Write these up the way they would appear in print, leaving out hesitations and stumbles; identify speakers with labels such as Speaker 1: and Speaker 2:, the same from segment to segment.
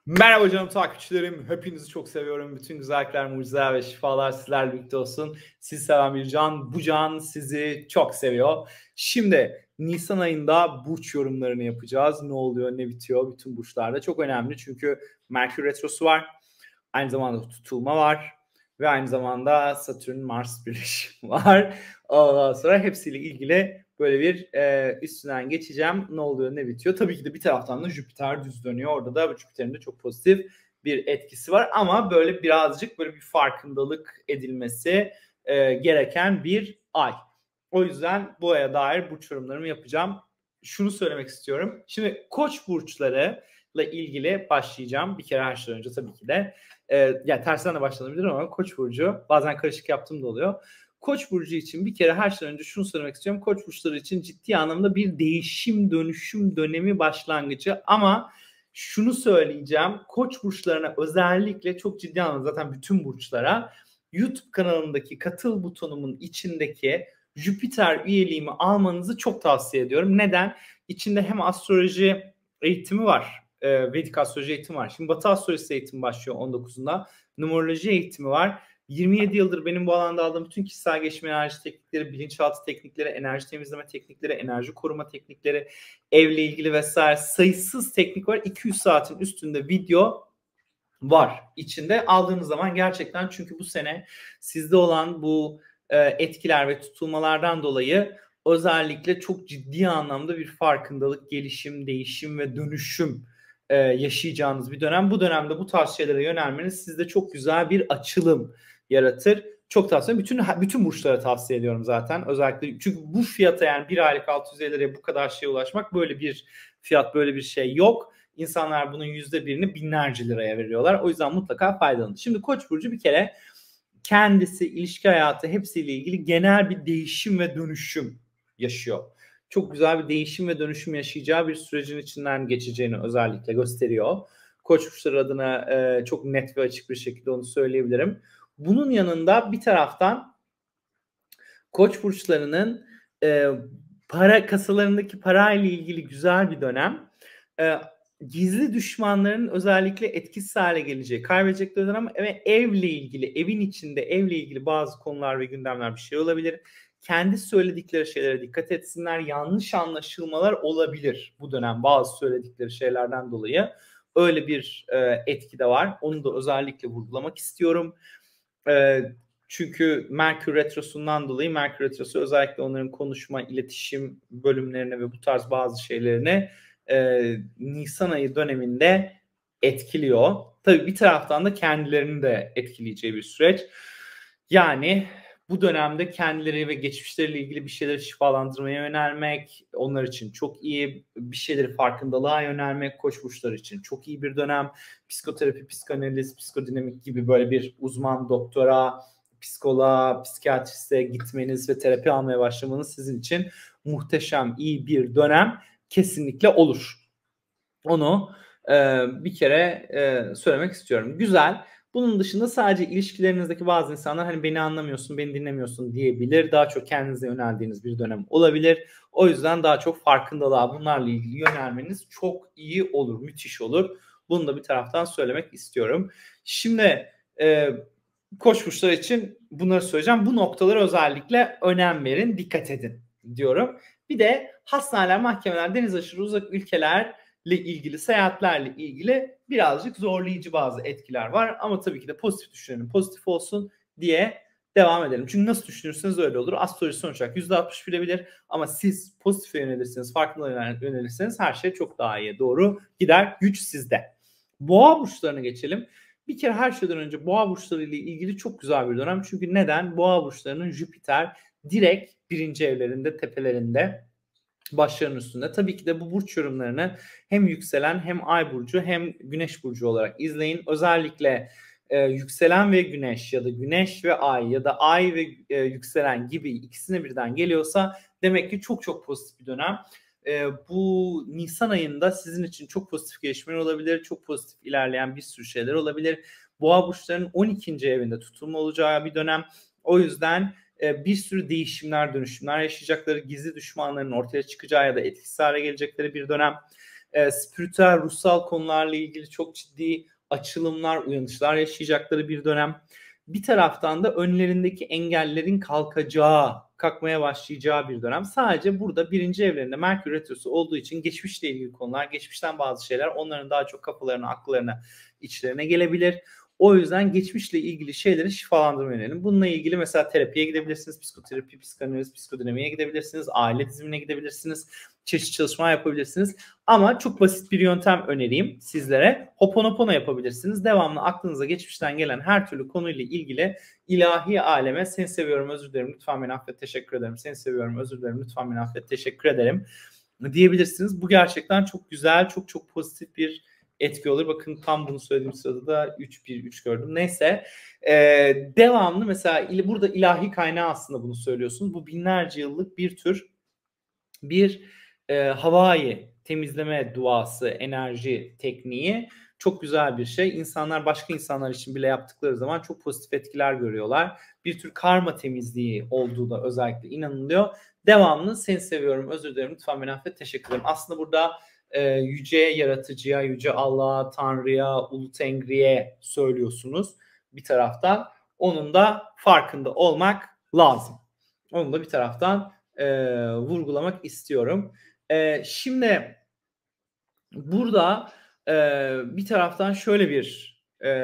Speaker 1: Merhaba canım takipçilerim. Hepinizi çok seviyorum. Bütün güzellikler, mucizeler ve şifalar sizlerle birlikte olsun. Sizi seven bir can, bu can sizi çok seviyor. Şimdi Nisan ayında burç yorumlarını yapacağız. Ne oluyor, ne bitiyor bütün burçlarda. Çok önemli çünkü Merkür Retrosu var. Aynı zamanda tutulma var. Ve aynı zamanda Satürn-Mars birleşimi var. Ondan sonra hepsiyle ilgili böyle bir üstünden geçeceğim. Ne oluyor, ne bitiyor. Tabii ki de bir taraftan da Jüpiter düz dönüyor. Orada da Jüpiter'in de çok pozitif bir etkisi var. Ama böyle birazcık böyle bir farkındalık edilmesi gereken bir ay. O yüzden bu aya dair burç yorumlarımı yapacağım. Şunu söylemek istiyorum. Şimdi Koç burçlarıyla ilgili başlayacağım. Bir kere her şeyden önce tabii ki de. Yani tersten de başlanabilir ama Koç burcu bazen karışık yaptığım da oluyor. Koç burcu için bir kere her şeyden önce şunu söylemek istiyorum. Koç burçları için ciddi anlamda bir değişim, dönüşüm dönemi başlangıcı ama şunu söyleyeceğim. Koç burçlarına özellikle çok ciddi anlamda zaten bütün burçlara YouTube kanalındaki katıl butonumun içindeki Jüpiter üyeliğimi almanızı çok tavsiye ediyorum. Neden? İçinde hem astroloji eğitimi var. Vedik astroloji eğitimi var. Şimdi Batı astrolojisi eğitimi başlıyor 19'unda. Numeroloji eğitimi var. 27 yıldır benim bu alanda aldığım bütün kişisel gelişim enerji teknikleri, bilinçaltı teknikleri, enerji temizleme teknikleri, enerji koruma teknikleri, evle ilgili vesaire sayısız teknik var. 200 saatin üstünde video var içinde. Aldığınız zaman gerçekten çünkü bu sene sizde olan bu etkiler ve tutulmalardan dolayı özellikle çok ciddi anlamda bir farkındalık, gelişim, değişim ve dönüşüm yaşayacağınız bir dönem. Bu dönemde bu tarz şeylere yönelmeniz sizde çok güzel bir açılım yaratır. Çok tavsiye ediyorum. Bütün burçlara tavsiye ediyorum zaten. Özellikle çünkü bu fiyata yani bir aylık 650 liraya bu kadar şeye ulaşmak böyle bir fiyat böyle bir şey yok. İnsanlar bunun %1'ini binlerce liraya veriyorlar. O yüzden mutlaka faydalanın. Şimdi Koç burcu bir kere kendisi, ilişki hayatı hepsiyle ilgili genel bir değişim ve dönüşüm yaşıyor. Çok güzel bir değişim ve dönüşüm yaşayacağı bir sürecin içinden geçeceğini özellikle gösteriyor. Koç burçları adına çok net ve açık bir şekilde onu söyleyebilirim. Bunun yanında bir taraftan Koç burçlarının para kasalarındaki parayla ilgili güzel bir dönem. Gizli düşmanların özellikle etkisiz hale geleceği, kaybedecekleri dönem ve evle ilgili, evin içinde evle ilgili bazı konular ve gündemler bir şey olabilir. Kendi söyledikleri şeylere dikkat etsinler. Yanlış anlaşılmalar olabilir bu dönem bazı söyledikleri şeylerden dolayı. Öyle bir etki de var. Onu da özellikle vurgulamak istiyorum. Çünkü Merkür Retrosu'ndan dolayı Merkür Retrosu özellikle onların konuşma, iletişim bölümlerine ve bu tarz bazı şeylerine Nisan ayı döneminde etkiliyor. Tabii bir taraftan da kendilerini de etkileyeceği bir süreç. Yani bu dönemde kendileri ve geçmişleriyle ilgili bir şeyleri şifalandırmaya yönelmek, onlar için çok iyi, bir şeyleri farkındalığa yönelmek, Koç burçları için çok iyi bir dönem. Psikoterapi, psikanaliz, psikodinamik gibi böyle bir uzman doktora, psikoloğa, psikiyatriste gitmeniz ve terapi almaya başlamanız sizin için muhteşem, iyi bir dönem kesinlikle olur. Onu bir kere söylemek istiyorum. Güzel. Bunun dışında sadece ilişkilerinizdeki bazı insanlar hani beni anlamıyorsun, beni dinlemiyorsun diyebilir. Daha çok kendinize yöneldiğiniz bir dönem olabilir. O yüzden daha çok farkındalığa bunlarla ilgili yönelmeniz çok iyi olur, müthiş olur. Bunu da bir taraftan söylemek istiyorum. Şimdi Koç burçları için bunları söyleyeceğim. Bu noktalara özellikle önem verin, dikkat edin diyorum. Bir de hastaneler, mahkemeler, deniz aşırı uzak ülkelerle ilgili, seyahatlerle ilgili birazcık zorlayıcı bazı etkiler var. Ama tabii ki de pozitif düşünelim, pozitif olsun diye devam edelim. Çünkü nasıl düşünürseniz öyle olur. Astroloji sonuç olarak %60 bilebilir ama siz pozitife yönelirseniz, farkındalığa yönelirseniz her şey çok daha iyiye doğru gider. Güç sizde. Boğa burçlarına geçelim. Bir kere her şeyden önce boğa burçları ile ilgili çok güzel bir dönem. Çünkü neden? Boğa burçlarının Jüpiter direkt birinci evlerinde, tepelerinde, başlarının üstünde. Tabii ki de bu burç yorumlarını hem yükselen hem ay burcu hem güneş burcu olarak izleyin. Özellikle yükselen ve güneş ya da güneş ve ay ya da ay ve yükselen gibi ikisine birden geliyorsa demek ki çok çok pozitif bir dönem. Bu Nisan ayında sizin için çok pozitif gelişmeler olabilir. Çok pozitif ilerleyen bir sürü şeyler olabilir. Boğa burçlarının 12. evinde tutulma olacağı bir dönem. O yüzden bir sürü değişimler, dönüşümler yaşayacakları, gizli düşmanların ortaya çıkacağı ya da etkisiz hale gelecekleri bir dönem. spiritüel, ruhsal konularla ilgili çok ciddi açılımlar, uyanışlar yaşayacakları bir dönem. Bir taraftan da önlerindeki engellerin kalkmaya başlayacağı bir dönem. Sadece burada 1. evlerinde Merkür Retrosu olduğu için geçmişle ilgili konular, geçmişten bazı şeyler onların daha çok kafalarına, akıllarına, içlerine gelebilir. O yüzden geçmişle ilgili şeyleri şifalandırmaya yönelim. Bununla ilgili mesela terapiye gidebilirsiniz, psikoterapi, psikanaliz, psikodinamiğe gidebilirsiniz, aile dizimine gidebilirsiniz, çeşitli çalışma yapabilirsiniz. Ama çok basit bir yöntem önereyim sizlere. Hoponopono yapabilirsiniz. Devamlı aklınıza geçmişten gelen her türlü konuyla ilgili ilahi aleme seni seviyorum, özür dilerim, lütfen beni affet, teşekkür ederim. Seni seviyorum, özür dilerim, lütfen beni affet, teşekkür ederim diyebilirsiniz. Bu gerçekten çok güzel, çok çok pozitif bir etki olur. Bakın tam bunu söylediğim sırada da 3-1-3 gördüm. Neyse. Devamlı mesela burada ilahi kaynağı aslında bunu söylüyorsunuz. Bu binlerce yıllık bir tür havai temizleme duası, enerji tekniği çok güzel bir şey. İnsanlar başka insanlar için bile yaptıkları zaman çok pozitif etkiler görüyorlar. Bir tür karma temizliği olduğu da özellikle inanılıyor. Devamlı seni seviyorum, özür dilerim, lütfen beni affet, teşekkür ederim. Aslında burada yüce yaratıcıya, yüce Allah'a, Tanrı'ya, Ulu Tengri'ye söylüyorsunuz bir taraftan. Onun da farkında olmak lazım. Onu da bir taraftan vurgulamak istiyorum. Şimdi burada bir taraftan şöyle bir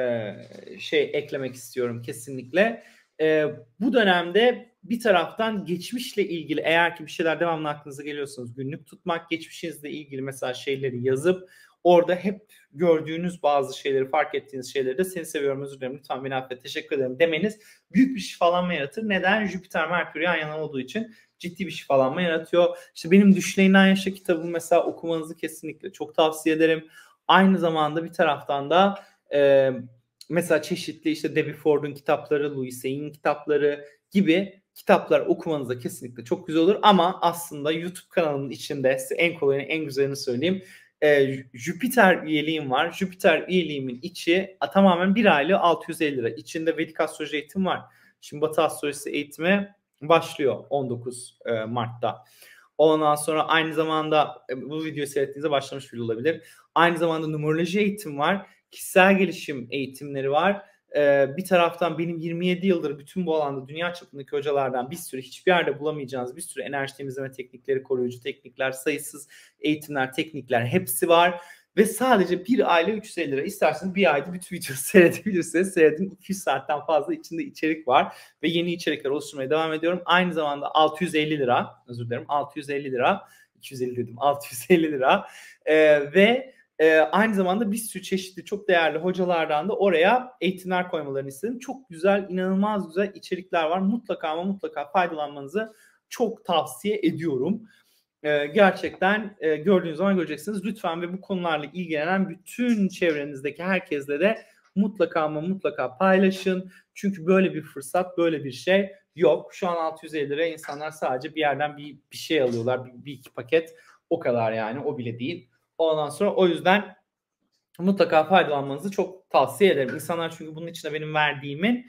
Speaker 1: şey eklemek istiyorum kesinlikle. Bu dönemde bir taraftan geçmişle ilgili eğer ki bir şeyler devamlı aklınıza geliyorsanız günlük tutmak, geçmişinizle ilgili mesela şeyleri yazıp orada hep gördüğünüz bazı şeyleri, fark ettiğiniz şeyleri de seni seviyorum, özür dilerim, lütfen beni affet, teşekkür ederim demeniz büyük bir şifalanma yaratır. Neden? Jüpiter, Merkür yan yana olduğu için ciddi bir şifalanma yaratıyor. İşte benim Düşleğinden Yaşa kitabımı mesela okumanızı kesinlikle çok tavsiye ederim. Aynı zamanda bir taraftan da mesela çeşitli işte Debbie Ford'un kitapları, Louis Hay'in kitapları gibi kitaplar okumanıza kesinlikle çok güzel olur. Ama aslında YouTube kanalımın içinde size en kolayını, en güzelini söyleyeyim. Jüpiter üyeliğim var. Jüpiter üyeliğimin içi tamamen bir aylığı 650 lira. İçinde Vedik astroloji eğitim var. Şimdi Batı astrolojisi eğitimi başlıyor 19 Mart'ta. Ondan sonra aynı zamanda bu videoyu seyrettiğinizde başlamış bile olabilir. Aynı zamanda numeroloji eğitim var. Kişisel gelişim eğitimleri var. Bir taraftan benim 27 yıldır bütün bu alanda dünya çapındaki hocalardan bir sürü hiçbir yerde bulamayacağınız bir sürü enerji temizleme teknikleri, koruyucu teknikler, sayısız eğitimler, teknikler hepsi var. Ve sadece bir aylık 350 lira. İsterseniz bir ayda bütün videoyu seyredebilirsiniz. Seyredin, 200 saatten fazla içinde içerik var. Ve yeni içerikler oluşturmaya devam ediyorum. Aynı zamanda 650 lira. Özür dilerim. 650 lira. 250 dedim. 650 lira. Ve aynı zamanda bir sürü çeşitli çok değerli hocalardan da oraya eğitimler koymalarını istedim. Çok güzel, inanılmaz güzel içerikler var. Mutlaka ama mutlaka faydalanmanızı çok tavsiye ediyorum. Gerçekten gördüğünüz zaman göreceksiniz. Lütfen ve bu konularla ilgilenen bütün çevrenizdeki herkesle de mutlaka ama mutlaka paylaşın. Çünkü böyle bir fırsat, böyle bir şey yok. Şu an 650 liraya insanlar sadece bir yerden bir şey alıyorlar. Bir iki paket. O kadar yani. O bile değil. Ondan sonra o yüzden mutlaka faydalanmanızı çok tavsiye ederim. İnsanlar çünkü bunun içine benim verdiğimin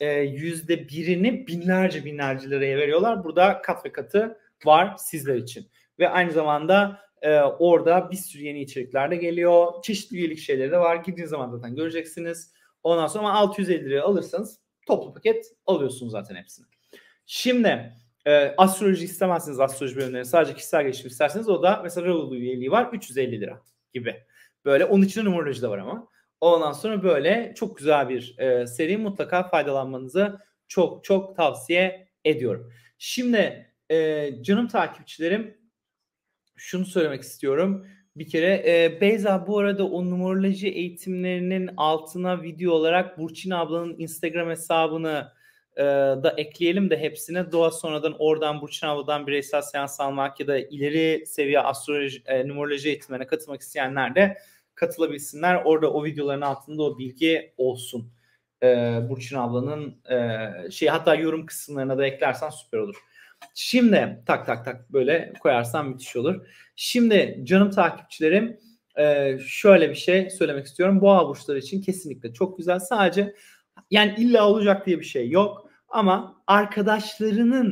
Speaker 1: %1'ini binlerce liraya veriyorlar. Burada kat ve katı var sizler için. Ve aynı zamanda orada bir sürü yeni içerikler de geliyor. Çeşitli üyelik şeyleri de var. Gittiğiniz zaman zaten göreceksiniz. Ondan sonra 650 liraya alırsanız toplu paket alıyorsunuz zaten hepsini. Şimdi astroloji istemezseniz astroloji bölümleri sadece kişisel gelişim isterseniz o da mesela Raulu üyeliği var 350 lira gibi. Böyle onun içinde numeroloji de var ama. Ondan sonra böyle çok güzel bir seri, mutlaka faydalanmanızı çok çok tavsiye ediyorum. Şimdi canım takipçilerim, şunu söylemek istiyorum. Bir kere Beyza, bu arada o numeroloji eğitimlerinin altına video olarak Burçin ablanın Instagram hesabını da ekleyelim de hepsine. Doğa sonradan oradan Burçin abladan bireysel seans almak ya da ileri seviye astroloji, numeroloji eğitimlerine katılmak isteyenler de katılabilsinler. Orada o videoların altında o bilgi olsun. Burçin ablanın hatta yorum kısımlarına da eklersen süper olur. Şimdi tak böyle koyarsam müthiş olur. Şimdi canım takipçilerim, şöyle bir şey söylemek istiyorum. Boğa burçları için kesinlikle çok güzel. Sadece yani illa olacak diye bir şey yok. Ama arkadaşlarının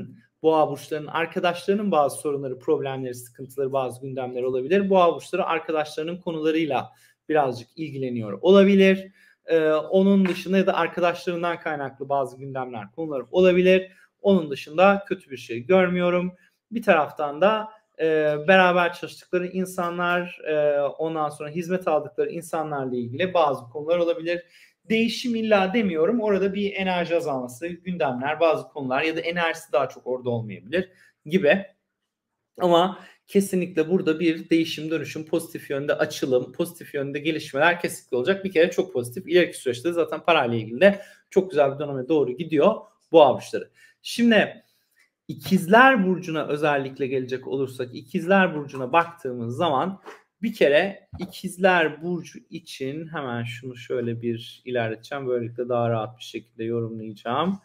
Speaker 1: Boğa burçlarının arkadaşlarının bazı sorunları, problemleri, sıkıntıları, bazı gündemleri olabilir. Boğa burçları arkadaşlarının konularıyla birazcık ilgileniyor olabilir. Onun dışında ya da arkadaşlarından kaynaklı bazı gündemler, konuları olabilir. Onun dışında kötü bir şey görmüyorum. Bir taraftan da beraber çalıştıkları insanlar, ondan sonra hizmet aldıkları insanlarla ilgili bazı konular olabilir. Değişim illa demiyorum. Orada bir enerji azalması, gündemler, bazı konular ya da enerjisi daha çok orada olmayabilir gibi. Ama kesinlikle burada bir değişim, dönüşüm, pozitif yönde açılım, pozitif yönde gelişmeler kesinlikle olacak. Bir kere çok pozitif. İleriki süreçte zaten parayla ilgili de çok güzel bir döneme doğru gidiyor Boğa burçları. Şimdi İkizler Burcu'na özellikle gelecek olursak, İkizler Burcu'na baktığımız zaman bir kere İkizler Burcu için hemen şunu şöyle bir ilerleteceğim. Böylelikle daha rahat bir şekilde yorumlayacağım.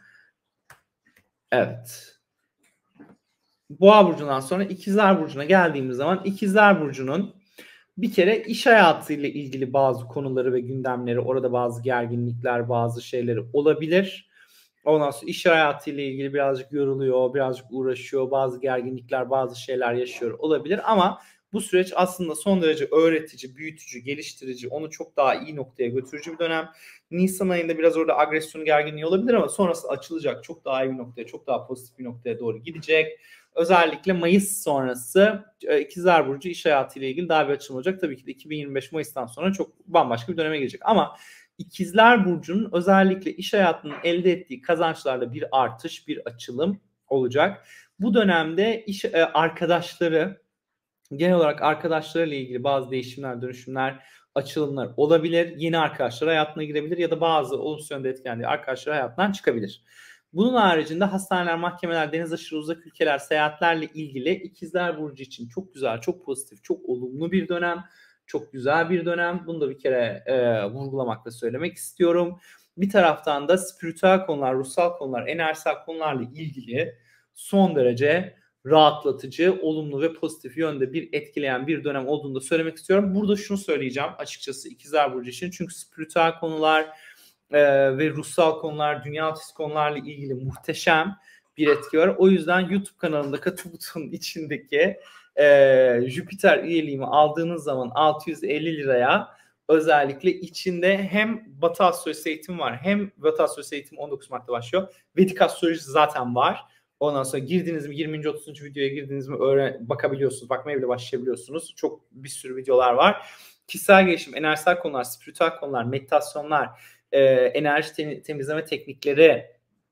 Speaker 1: Evet. Boğa Burcu'ndan sonra İkizler Burcu'na geldiğimiz zaman İkizler Burcu'nun bir kere iş hayatıyla ilgili bazı konuları ve gündemleri, orada bazı gerginlikler, bazı şeyleri olabilir. Ondan sonra iş hayatıyla ilgili birazcık yoruluyor, birazcık uğraşıyor, bazı gerginlikler, bazı şeyler yaşıyor olabilir. Ama bu süreç aslında son derece öğretici, büyütücü, geliştirici, onu çok daha iyi noktaya götürücü bir dönem. Nisan ayında biraz orada agresyon, gerginliği olabilir ama sonrası açılacak. Çok daha iyi bir noktaya, çok daha pozitif bir noktaya doğru gidecek. Özellikle Mayıs sonrası İkizler Burcu iş hayatıyla ilgili daha bir açılım olacak. Tabii ki de 2025 Mayıs'tan sonra çok bambaşka bir döneme gelecek. Ama İkizler Burcu'nun özellikle iş hayatının elde ettiği kazançlarla bir artış, bir açılım olacak. Bu dönemde iş arkadaşları, genel olarak arkadaşlarıyla ilgili bazı değişimler, dönüşümler, açılımlar olabilir. Yeni arkadaşlar hayatına girebilir ya da bazı olumsuz yönde etkilendiği arkadaşlar hayatından çıkabilir. Bunun haricinde hastaneler, mahkemeler, deniz aşırı uzak ülkeler, seyahatlerle ilgili İkizler Burcu için çok güzel, çok pozitif, çok olumlu bir dönem. Çok güzel bir dönem. Bunu da bir kere vurgulamakla söylemek istiyorum. Bir taraftan da spiritüel konular, ruhsal konular, enerjisel konularla ilgili son derece rahatlatıcı, olumlu ve pozitif yönde bir etkileyen bir dönem olduğunu da söylemek istiyorum. Burada şunu söyleyeceğim açıkçası İkizler Burcu için. Çünkü spiritüel konular ve ruhsal konular, dünya ötesi konularla ilgili muhteşem bir etki var. O yüzden YouTube kanalımda katıl butonun içindeki Jüpiter üyeliğimi aldığınız zaman 650 liraya özellikle içinde hem Batı astrolojisi eğitim var, hem Batı astrolojisi eğitim 19 Mart'ta başlıyor. Vedik astroloji zaten var. Ondan sonra girdiniz mi 20. 30. videoya girdiniz mi bakabiliyorsunuz. Bakmaya bile başlayabiliyorsunuz. Çok bir sürü videolar var. Kişisel gelişim, enerjisel konular, spiritüel konular, meditasyonlar, enerji temizleme teknikleri,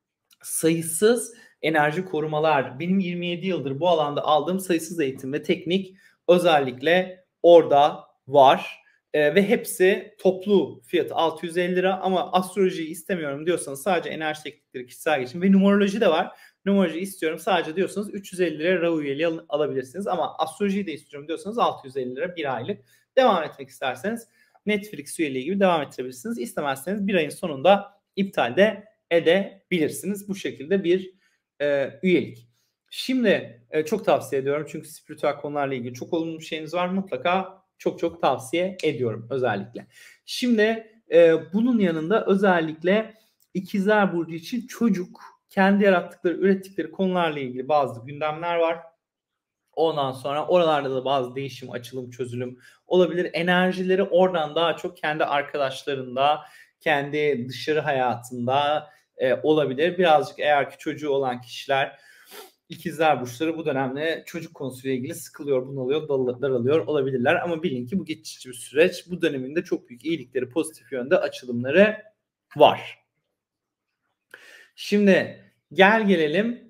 Speaker 1: sayısız enerji korumalar. Benim 27 yıldır bu alanda aldığım sayısız eğitim ve teknik özellikle orada var. Ve hepsi toplu fiyatı 650 lira ama astrolojiyi istemiyorum diyorsanız sadece enerji teknikleri, kişisel gelişim ve numeroloji de var. Numeroloji istiyorum sadece diyorsanız 350 lira RAW üyeliği alabilirsiniz ama astrolojiyi de istiyorum diyorsanız 650 lira bir aylık. Devam etmek isterseniz Netflix üyeliği gibi devam ettirebilirsiniz. İstemezseniz bir ayın sonunda iptal de edebilirsiniz. Bu şekilde bir üyelik. Şimdi çok tavsiye ediyorum çünkü spiritüel konularla ilgili çok olumlu bir şeyiniz var. Mutlaka çok tavsiye ediyorum özellikle. Şimdi bunun yanında özellikle İkizler Burcu için çocuk, kendi yarattıkları, ürettikleri konularla ilgili bazı gündemler var. Ondan sonra oralarda da bazı değişim, açılım, çözülüm olabilir. Enerjileri oradan daha çok kendi arkadaşlarında, kendi dışarı hayatında olabilir. Birazcık eğer ki çocuğu olan kişiler, İkizler burçları bu dönemde çocuk konusuyla ilgili sıkılıyor, bunalıyor, daralıyor olabilirler. Ama bilin ki bu geçici bir süreç. Bu döneminde çok büyük iyilikleri, pozitif yönde açılımları var. Şimdi gelelim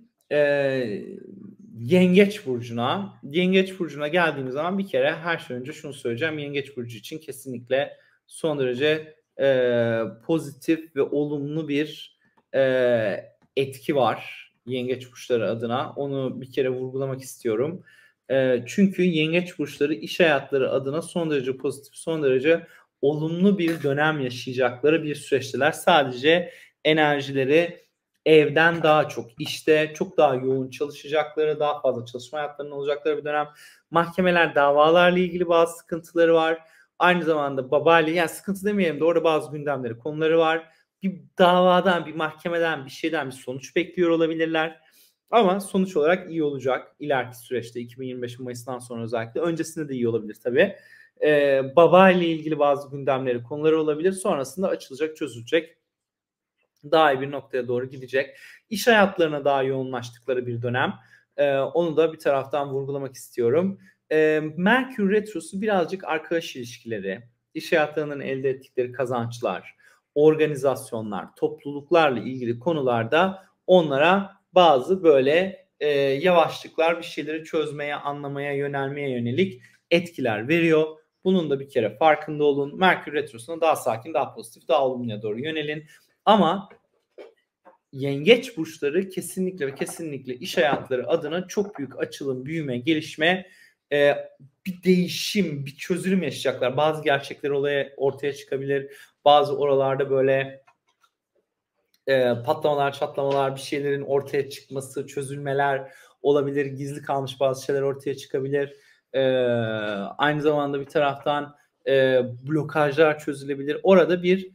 Speaker 1: Yengeç Burcu'na. Yengeç Burcu'na geldiğimiz zaman bir kere her şey önce şunu söyleyeceğim. Yengeç Burcu için kesinlikle son derece pozitif ve olumlu bir etki var Yengeç Burçları adına. Onu bir kere vurgulamak istiyorum. Çünkü Yengeç Burçları iş hayatları adına son derece pozitif, son derece olumlu bir dönem yaşayacakları bir süreçteler. Sadece enerjileri evden daha çok, işte çok daha yoğun çalışacakları, daha fazla çalışma hayatlarının olacakları bir dönem. Mahkemeler, davalarla ilgili bazı sıkıntıları var. Aynı zamanda babayla, yani sıkıntı demeyelim de orada bazı gündemleri, konuları var. Bir davadan, bir mahkemeden, bir şeyden bir sonuç bekliyor olabilirler. Ama sonuç olarak iyi olacak. İleriki süreçte 2025 Mayıs'tan sonra özellikle. Öncesinde de iyi olabilir tabii. Baba ile ilgili bazı gündemleri, konuları olabilir. Sonrasında açılacak, çözülecek. Daha iyi bir noktaya doğru gidecek. İş hayatlarına daha yoğunlaştıkları bir dönem. Onu da bir taraftan vurgulamak istiyorum. Merkür Retrosu birazcık arkadaş ilişkileri, iş hayatlarının elde ettikleri kazançlar, organizasyonlar, topluluklarla ilgili konularda onlara bazı böyle yavaşlıklar, bir şeyleri çözmeye, anlamaya, yönelmeye yönelik etkiler veriyor. Bunun da bir kere farkında olun. Merkür Retrosu'na daha sakin, daha pozitif, daha olumluya doğru yönelin. Ama yengeç burçları kesinlikle ve kesinlikle iş hayatları adına çok büyük açılım, büyüme, gelişme, bir değişim, bir çözülüm yaşayacaklar. Bazı gerçekler ortaya çıkabilir. Bazı oralarda böyle patlamalar, çatlamalar, bir şeylerin ortaya çıkması, çözülmeler olabilir. Gizli kalmış bazı şeyler ortaya çıkabilir. Aynı zamanda bir taraftan blokajlar çözülebilir. Orada bir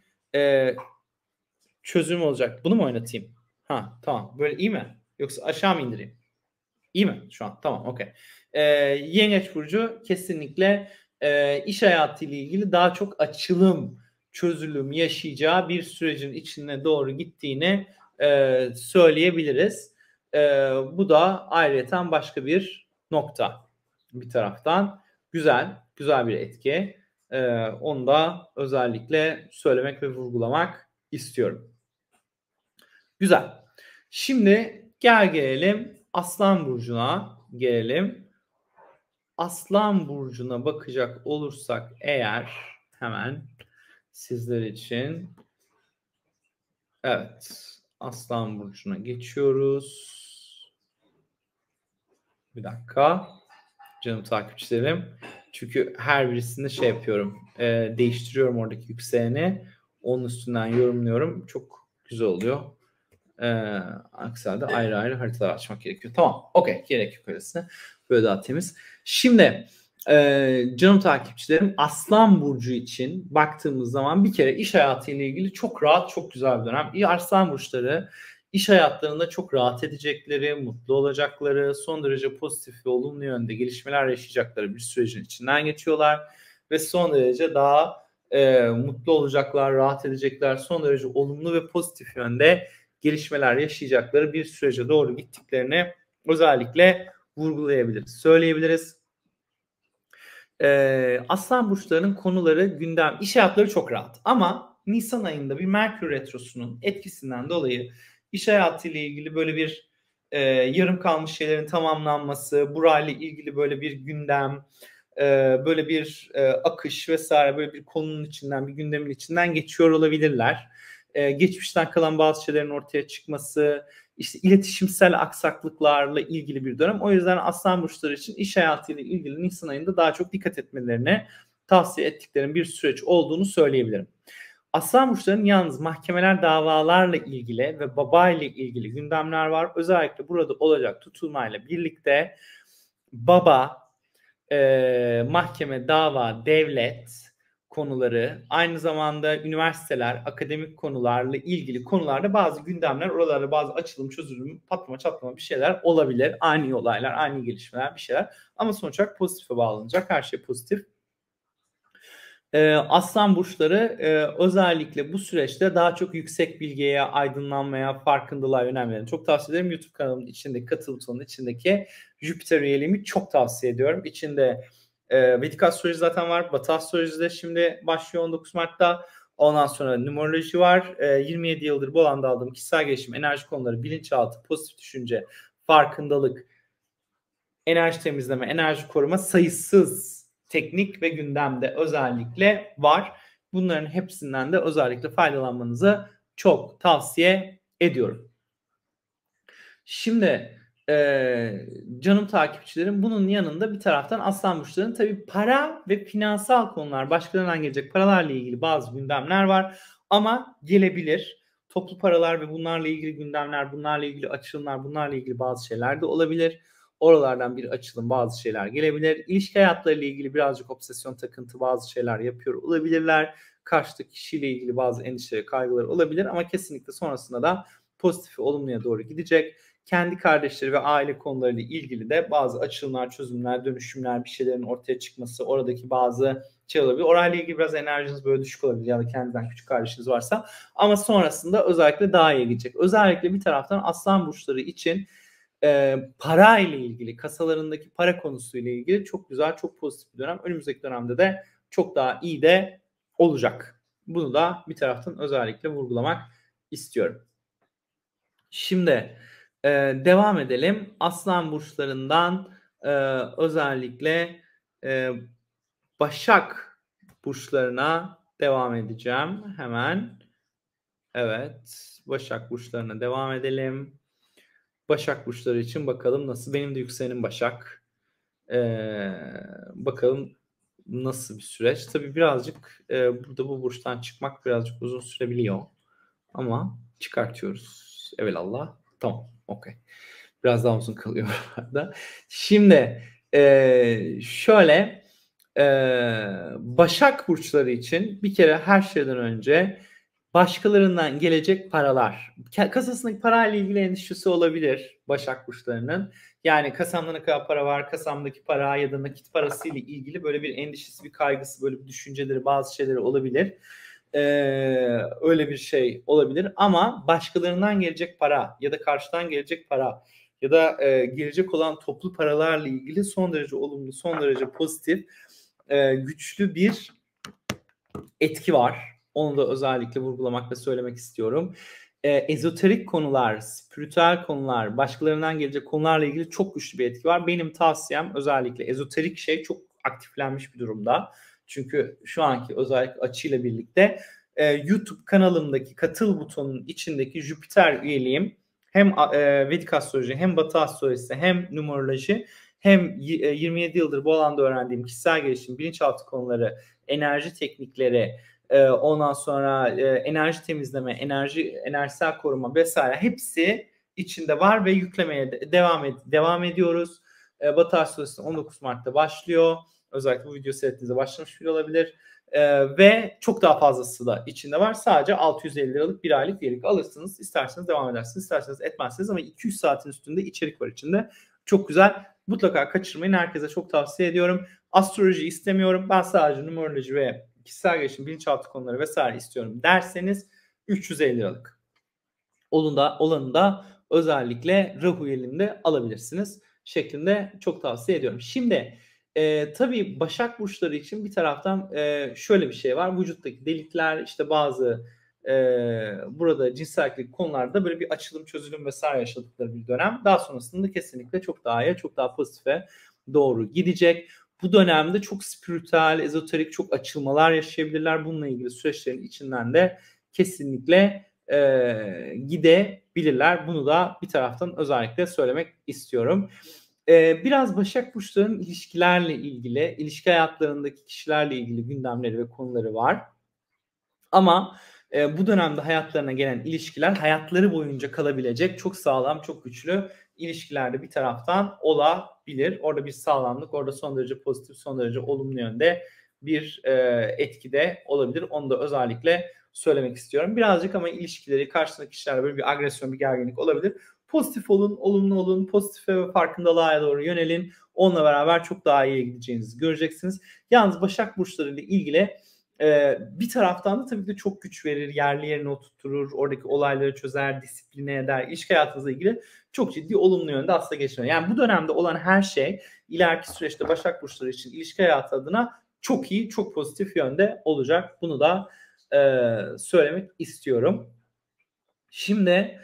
Speaker 1: çözüm olacak. Bunu mu oynatayım? Ha, tamam. Böyle iyi mi? Yoksa aşağı mı indireyim? İyi mi şu an? Tamam, okey. Yengeç burcu kesinlikle iş hayatı ile ilgili daha çok açılım, çözülüm yaşayacağı bir sürecin içine doğru gittiğini söyleyebiliriz. Bu da ayrıyeten başka bir nokta bir taraftan. Güzel bir etki. Onu da özellikle söylemek ve vurgulamak istiyorum. Güzel. Şimdi gelelim Aslan Burcu'na gelelim. Aslan Burcu'na bakacak olursak eğer hemen sizler için evet Aslan Burcu'na geçiyoruz. Bir dakika canım takipçilerim. Çünkü her birisini şey yapıyorum değiştiriyorum oradaki yükseleni. Onun üstünden yorumluyorum. Çok güzel oluyor. Aksi halde ayrı ayrı haritalar açmak gerekiyor. Tamam. Okey. Gerek yok öylesine. Böyle daha temiz. Şimdi canım takipçilerim Aslan Burcu için baktığımız zaman bir kere iş hayatı ile ilgili çok rahat, çok güzel bir dönem. Aslan Burçları iş hayatlarında çok rahat edecekleri, mutlu olacakları, son derece pozitif ve olumlu yönde gelişmeler yaşayacakları bir sürecin içinden geçiyorlar. Ve son derece daha mutlu olacaklar, rahat edecekler, son derece olumlu ve pozitif yönde gelişmeler yaşayacakları bir sürece doğru gittiklerini özellikle vurgulayabiliriz, söyleyebiliriz. Aslan burçlarının konuları, gündem, iş hayatları çok rahat. Ama Nisan ayında bir Merkür Retrosu'nun etkisinden dolayı iş hayatı ile ilgili böyle bir yarım kalmış şeylerin tamamlanması, burayla ilgili böyle bir gündem, böyle bir akış vesaire, böyle bir konunun içinden, bir gündemin içinden geçiyor olabilirler. Geçmişten kalan bazı şeylerin ortaya çıkması, işte iletişimsel aksaklıklarla ilgili bir dönem. O yüzden Aslan burçları için iş hayatıyla ilgili Nisan ayında daha çok dikkat etmelerini tavsiye ettiklerim bir süreç olduğunu söyleyebilirim. Aslan burçlarının yalnız mahkemeler, davalarla ilgili ve babayla ilgili gündemler var. Özellikle burada olacak tutulmayla birlikte baba, mahkeme, dava, devlet konuları, aynı zamanda üniversiteler, akademik konularla ilgili konularda bazı gündemler, oralarda bazı açılım, çözülüm, patlama, çatlama bir şeyler olabilir. Ani olaylar, ani gelişmeler, bir şeyler. Ama sonuç olarak pozitife bağlanacak. Her şey pozitif. Aslan burçları özellikle bu süreçte daha çok yüksek bilgiye, aydınlanmaya, farkındalığa yönelmelerini çok tavsiye ederim. YouTube kanalımın içindeki, katıl butonunun içindeki Jüpiter üyeliğimi çok tavsiye ediyorum. İçinde Vedik astroloji zaten var. Batı astroloji de şimdi başlıyor 19 Mart'ta. Ondan sonra numeroloji var. 27 yıldır bu alanda aldığım kişisel gelişim, enerji konuları, bilinçaltı, pozitif düşünce, farkındalık, enerji temizleme, enerji koruma sayısız teknik ve gündemde özellikle var. Bunların hepsinden de özellikle faydalanmanızı çok tavsiye ediyorum. Şimdi canım takipçilerim, bunun yanında bir taraftan Aslan burçlarının tabii para ve finansal konular, başkalarından gelecek paralarla ilgili bazı gündemler var ama gelebilir. Toplu paralar ve bunlarla ilgili gündemler, bunlarla ilgili açılımlar, bunlarla ilgili bazı şeyler de olabilir. Oralardan bir açılım, bazı şeyler gelebilir. İlişki hayatlarıyla ilgili birazcık obsesyon, takıntı bazı şeyler yapıyor olabilirler. Karşıdaki kişiyle ilgili bazı endişe, kaygılar olabilir ama kesinlikle sonrasında da pozitif ve olumluya doğru gidecek. kendi kardeşleri ve aile konularıyla ilgili de bazı açılımlar, çözümler, dönüşümler, bir şeylerin ortaya çıkması, oradaki bazı şey olabilir. Orayla ilgili biraz enerjiniz böyle düşük olabilir ya da kendinizden küçük kardeşiniz varsa. Ama sonrasında özellikle daha iyi gidecek. Özellikle bir taraftan aslan burçları için para ile ilgili, kasalarındaki para konusuyla ilgili çok güzel, çok pozitif bir dönem. Önümüzdeki dönemde de çok daha iyi de olacak. Bunu da bir taraftan özellikle vurgulamak istiyorum. Şimdi devam edelim. Aslan burçlarından özellikle Başak burçlarına devam edeceğim hemen. Evet, Başak burçlarına devam edelim. Başak burçları için bakalım nasıl. Benim de yükselenim Başak. Bakalım nasıl bir süreç. Tabii birazcık burada bu burçtan çıkmak birazcık uzun sürebiliyor. Ama çıkartıyoruz. Evelallah. Tamam. Okey. Biraz daha uzun kalıyor burada. Şimdi şöyle Başak burçları için bir kere her şeyden önce başkalarından gelecek paralar. Kasasındaki parayla ilgili endişesi olabilir Başak burçlarının. Yani kasamda ne kadar para var, kasamdaki para ya da nakit parasıyla ilgili böyle bir endişesi, bir kaygısı, böyle bir düşünceleri, bazı şeyleri olabilir. Öyle bir şey olabilir ama başkalarından gelecek para ya da karşıdan gelecek para ya da gelecek olan toplu paralarla ilgili son derece olumlu, son derece pozitif, güçlü bir etki var. Onu da özellikle vurgulamak ve söylemek istiyorum. Ezoterik konular, spiritüel konular, başkalarından gelecek konularla ilgili çok güçlü bir etki var. Benim tavsiyem özellikle ezoterik şey çok aktiflenmiş bir durumda. Çünkü şu anki özellikle açıyla birlikte YouTube kanalımdaki katıl butonunun içindeki Jüpiter üyeliğim hem Vedik astroloji hem Batı astrolojisi hem numeroloji hem 27 yıldır bu alanda öğrendiğim kişisel gelişim, bilinçaltı konuları, enerji teknikleri, ondan sonra enerji temizleme, enerjisel koruma vesaire hepsi içinde var ve yüklemeye devam ediyoruz. Batı astrolojisi 19 Mart'ta başlıyor. Özellikle bu video seyrettiğinizde başlamış bile olabilir. Ve çok daha fazlası da içinde var. Sadece 650 liralık bir aylık üyelik alırsınız. İsterseniz devam edersiniz, isterseniz etmezsiniz ama 200 saatin üstünde içerik var içinde. Çok güzel. Mutlaka kaçırmayın. Herkese çok tavsiye ediyorum. Astroloji istemiyorum. Ben sadece numeroloji ve kişisel gelişim, bilinçaltı konuları vesaire istiyorum derseniz 350 liralık. Olanı da özellikle Rahu elinde alabilirsiniz şeklinde çok tavsiye ediyorum. Şimdi tabii Başak burçları için bir taraftan şöyle bir şey var. Vücuttaki delikler, işte bazı burada cinsellik konularda böyle bir açılım, çözülüm vesaire yaşadıkları bir dönem. Daha sonrasında kesinlikle çok daha iyi, çok daha pozitife doğru gidecek. Bu dönemde çok spiritüel, ezoterik çok açılmalar yaşayabilirler. Bununla ilgili süreçlerin içinden de kesinlikle gidebilirler. Bunu da bir taraftan özellikle söylemek istiyorum. Biraz Başak burçlarının ilişkilerle ilgili, ilişki hayatlarındaki kişilerle ilgili gündemleri ve konuları var. Ama bu dönemde hayatlarına gelen ilişkiler hayatları boyunca kalabilecek çok sağlam, çok güçlü ilişkilerde bir taraftan olabilir. Orada bir sağlamlık, orada son derece pozitif, son derece olumlu yönde bir etki de olabilir. Onu da özellikle söylemek istiyorum. Birazcık ama ilişkileri karşısındaki kişilerle böyle bir agresyon, bir gerginlik olabilir. Pozitif olun, olumlu olun, pozitife ve farkındalığa doğru yönelin. Onunla beraber çok daha iyi gideceğinizi göreceksiniz. Yalnız Başak burçları ile ilgili bir taraftan da tabii ki çok güç verir, yerli yerine oturtur, oradaki olayları çözer, disipline eder, ilişki hayatınızla ilgili çok ciddi olumlu yönde aslında geçiyor. Yani bu dönemde olan her şey ileriki süreçte Başak burçları için ilişki hayatı adına çok iyi, çok pozitif yönde olacak. Bunu da söylemek istiyorum. Şimdi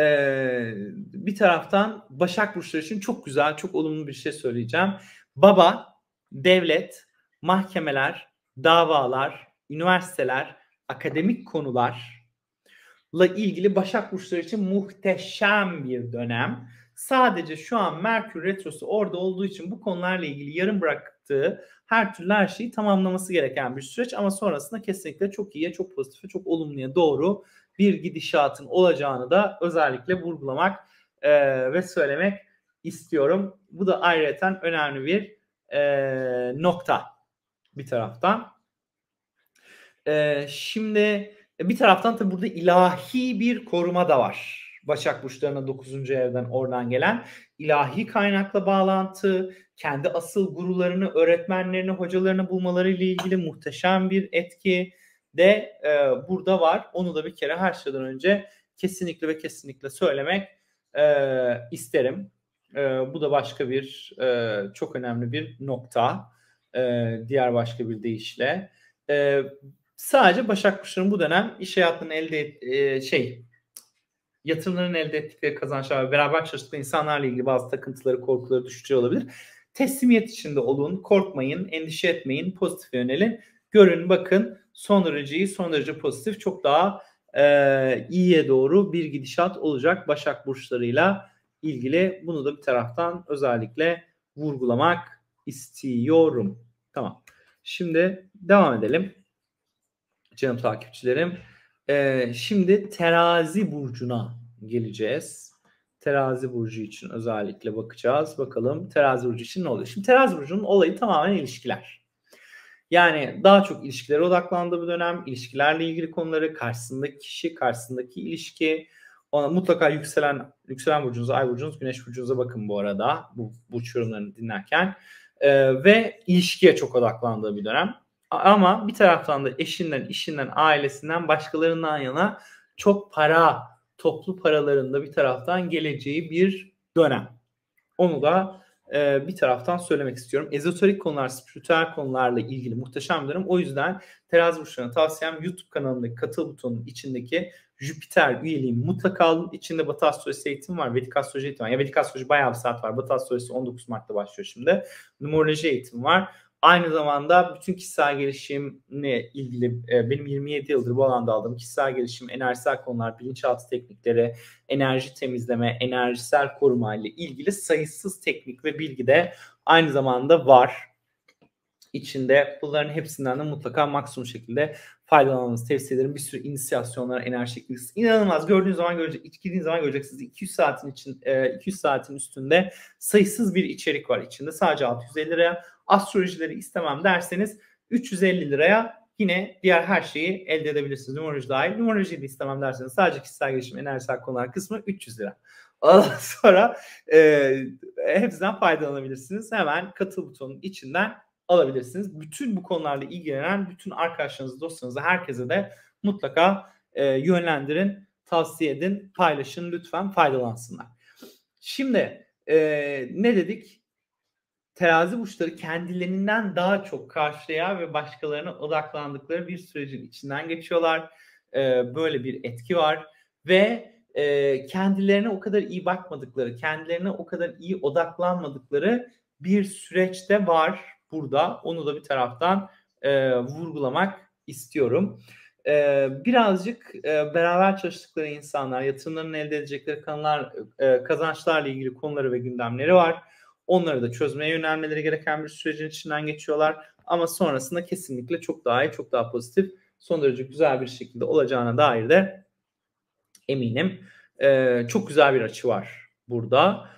Speaker 1: bir taraftan Başak burçları için çok güzel, çok olumlu bir şey söyleyeceğim. Baba, devlet, mahkemeler, davalar, üniversiteler, akademik konularla ilgili Başak burçları için muhteşem bir dönem. Sadece şu an Merkür Retrosu orada olduğu için bu konularla ilgili yarım bıraktığı her türlü her şeyi tamamlaması gereken bir süreç ama sonrasında kesinlikle çok iyiye, çok pozitife, çok olumluya doğru bir gidişatın olacağını da özellikle vurgulamak ve söylemek istiyorum. Bu da ayrıca önemli bir nokta bir taraftan. Şimdi bir taraftan tabii burada ilahi bir koruma da var Başak burçlarına 9. evden oradan gelen ilahi kaynakla bağlantı, kendi asıl gurularını, öğretmenlerini, hocalarını bulmaları ile ilgili muhteşem bir etki de burada var. Onu da bir kere her şeyden önce kesinlikle ve kesinlikle söylemek isterim. Bu da başka bir çok önemli bir nokta. Diğer başka bir deyişle. Sadece Başak burçlarının bu dönem iş hayatının yatırımların elde ettikleri kazançlar ve beraber çalıştıkları insanlarla ilgili bazı takıntıları, korkuları, düşünceleri olabilir. Teslimiyet içinde olun, korkmayın, endişe etmeyin, pozitif yönelin. Görün, bakın son derece iyi, son derece pozitif, çok daha iyiye doğru bir gidişat olacak Başak burçlarıyla ilgili. Bunu da bir taraftan özellikle vurgulamak istiyorum. Tamam. Şimdi devam edelim. Canım takipçilerim. Şimdi Terazi burcuna geleceğiz. Terazi burcu için özellikle bakacağız. Bakalım Terazi burcu için ne oluyor? Şimdi Terazi burcunun olayı tamamen ilişkiler. Yani daha çok ilişkilere odaklandığı bir dönem. İlişkilerle ilgili konuları, karşısındaki kişi, karşısındaki ilişki. Ona mutlaka yükselen burcunuza, ay burcunuz, güneş burcunuza bakın bu arada. Bu burç yorumlarını dinlerken. Ve ilişkiye çok odaklandığı bir dönem. Ama bir taraftan da eşinden, işinden, ailesinden, başkalarından yana çok para, toplu paralarında bir taraftan geleceği bir dönem. Onu da bir taraftan söylemek istiyorum. Ezoterik konular, spiritüel konularla ilgili muhteşem bir dönem. O yüzden terazi burçlarına tavsiyem YouTube kanalındaki katıl butonunun içindeki Jüpiter üyeliği mutlaka alın. İçinde Batı astrolojisi eğitim var, Vedik astroloji eğitim var. Ya Vedik astroloji bayağı bir saat var. Batı astrolojisi 19 Mart'ta başlıyor şimdi. Numeroloji eğitim var. Aynı zamanda bütün kişisel gelişimle ilgili benim 27 yıldır bu alanda aldığım kişisel gelişim, enerjisel konular, bilinçaltı teknikleri, enerji temizleme, enerjisel koruma ile ilgili sayısız teknik ve bilgi de aynı zamanda var. İçinde bunların hepsinden de mutlaka maksimum şekilde faydalanmanızı tavsiye ederim. Bir sürü inisiyasyonlar, enerji tekniği inanılmaz. Gördüğünüz zaman gittiğiniz zaman göreceksiniz. 200 saatin üstünde sayısız bir içerik var içinde. Sadece 650 liraya. Astrolojileri istemem derseniz 350 liraya yine diğer her şeyi elde edebilirsiniz. Numeroloji dahil. Numerolojiyi de istemem derseniz sadece kişisel gelişim, enerjisel konular kısmı 300 lira. Ondan sonra hepsinden faydalanabilirsiniz. Hemen katıl butonunun içinden alabilirsiniz. Bütün bu konularla ilgilenen bütün arkadaşlarınızı, dostlarınızı, herkese de mutlaka yönlendirin, tavsiye edin, paylaşın, lütfen faydalansınlar. Şimdi ne dedik? Terazi burçları kendilerinden daha çok karşıya ve başkalarına odaklandıkları bir sürecin içinden geçiyorlar. Böyle bir etki var ve kendilerine o kadar iyi bakmadıkları, kendilerine o kadar iyi odaklanmadıkları bir süreçte var burada. Onu da bir taraftan vurgulamak istiyorum. Birazcık beraber çalıştıkları insanlar, yatırımlarını elde edecekleri kazançlarla ilgili konuları ve gündemleri var. Onları da çözmeye yönelmeleri gereken bir sürecin içinden geçiyorlar. Ama sonrasında kesinlikle çok daha iyi, çok daha pozitif, son derece güzel bir şekilde olacağına dair de eminim. Çok güzel bir açı var burada.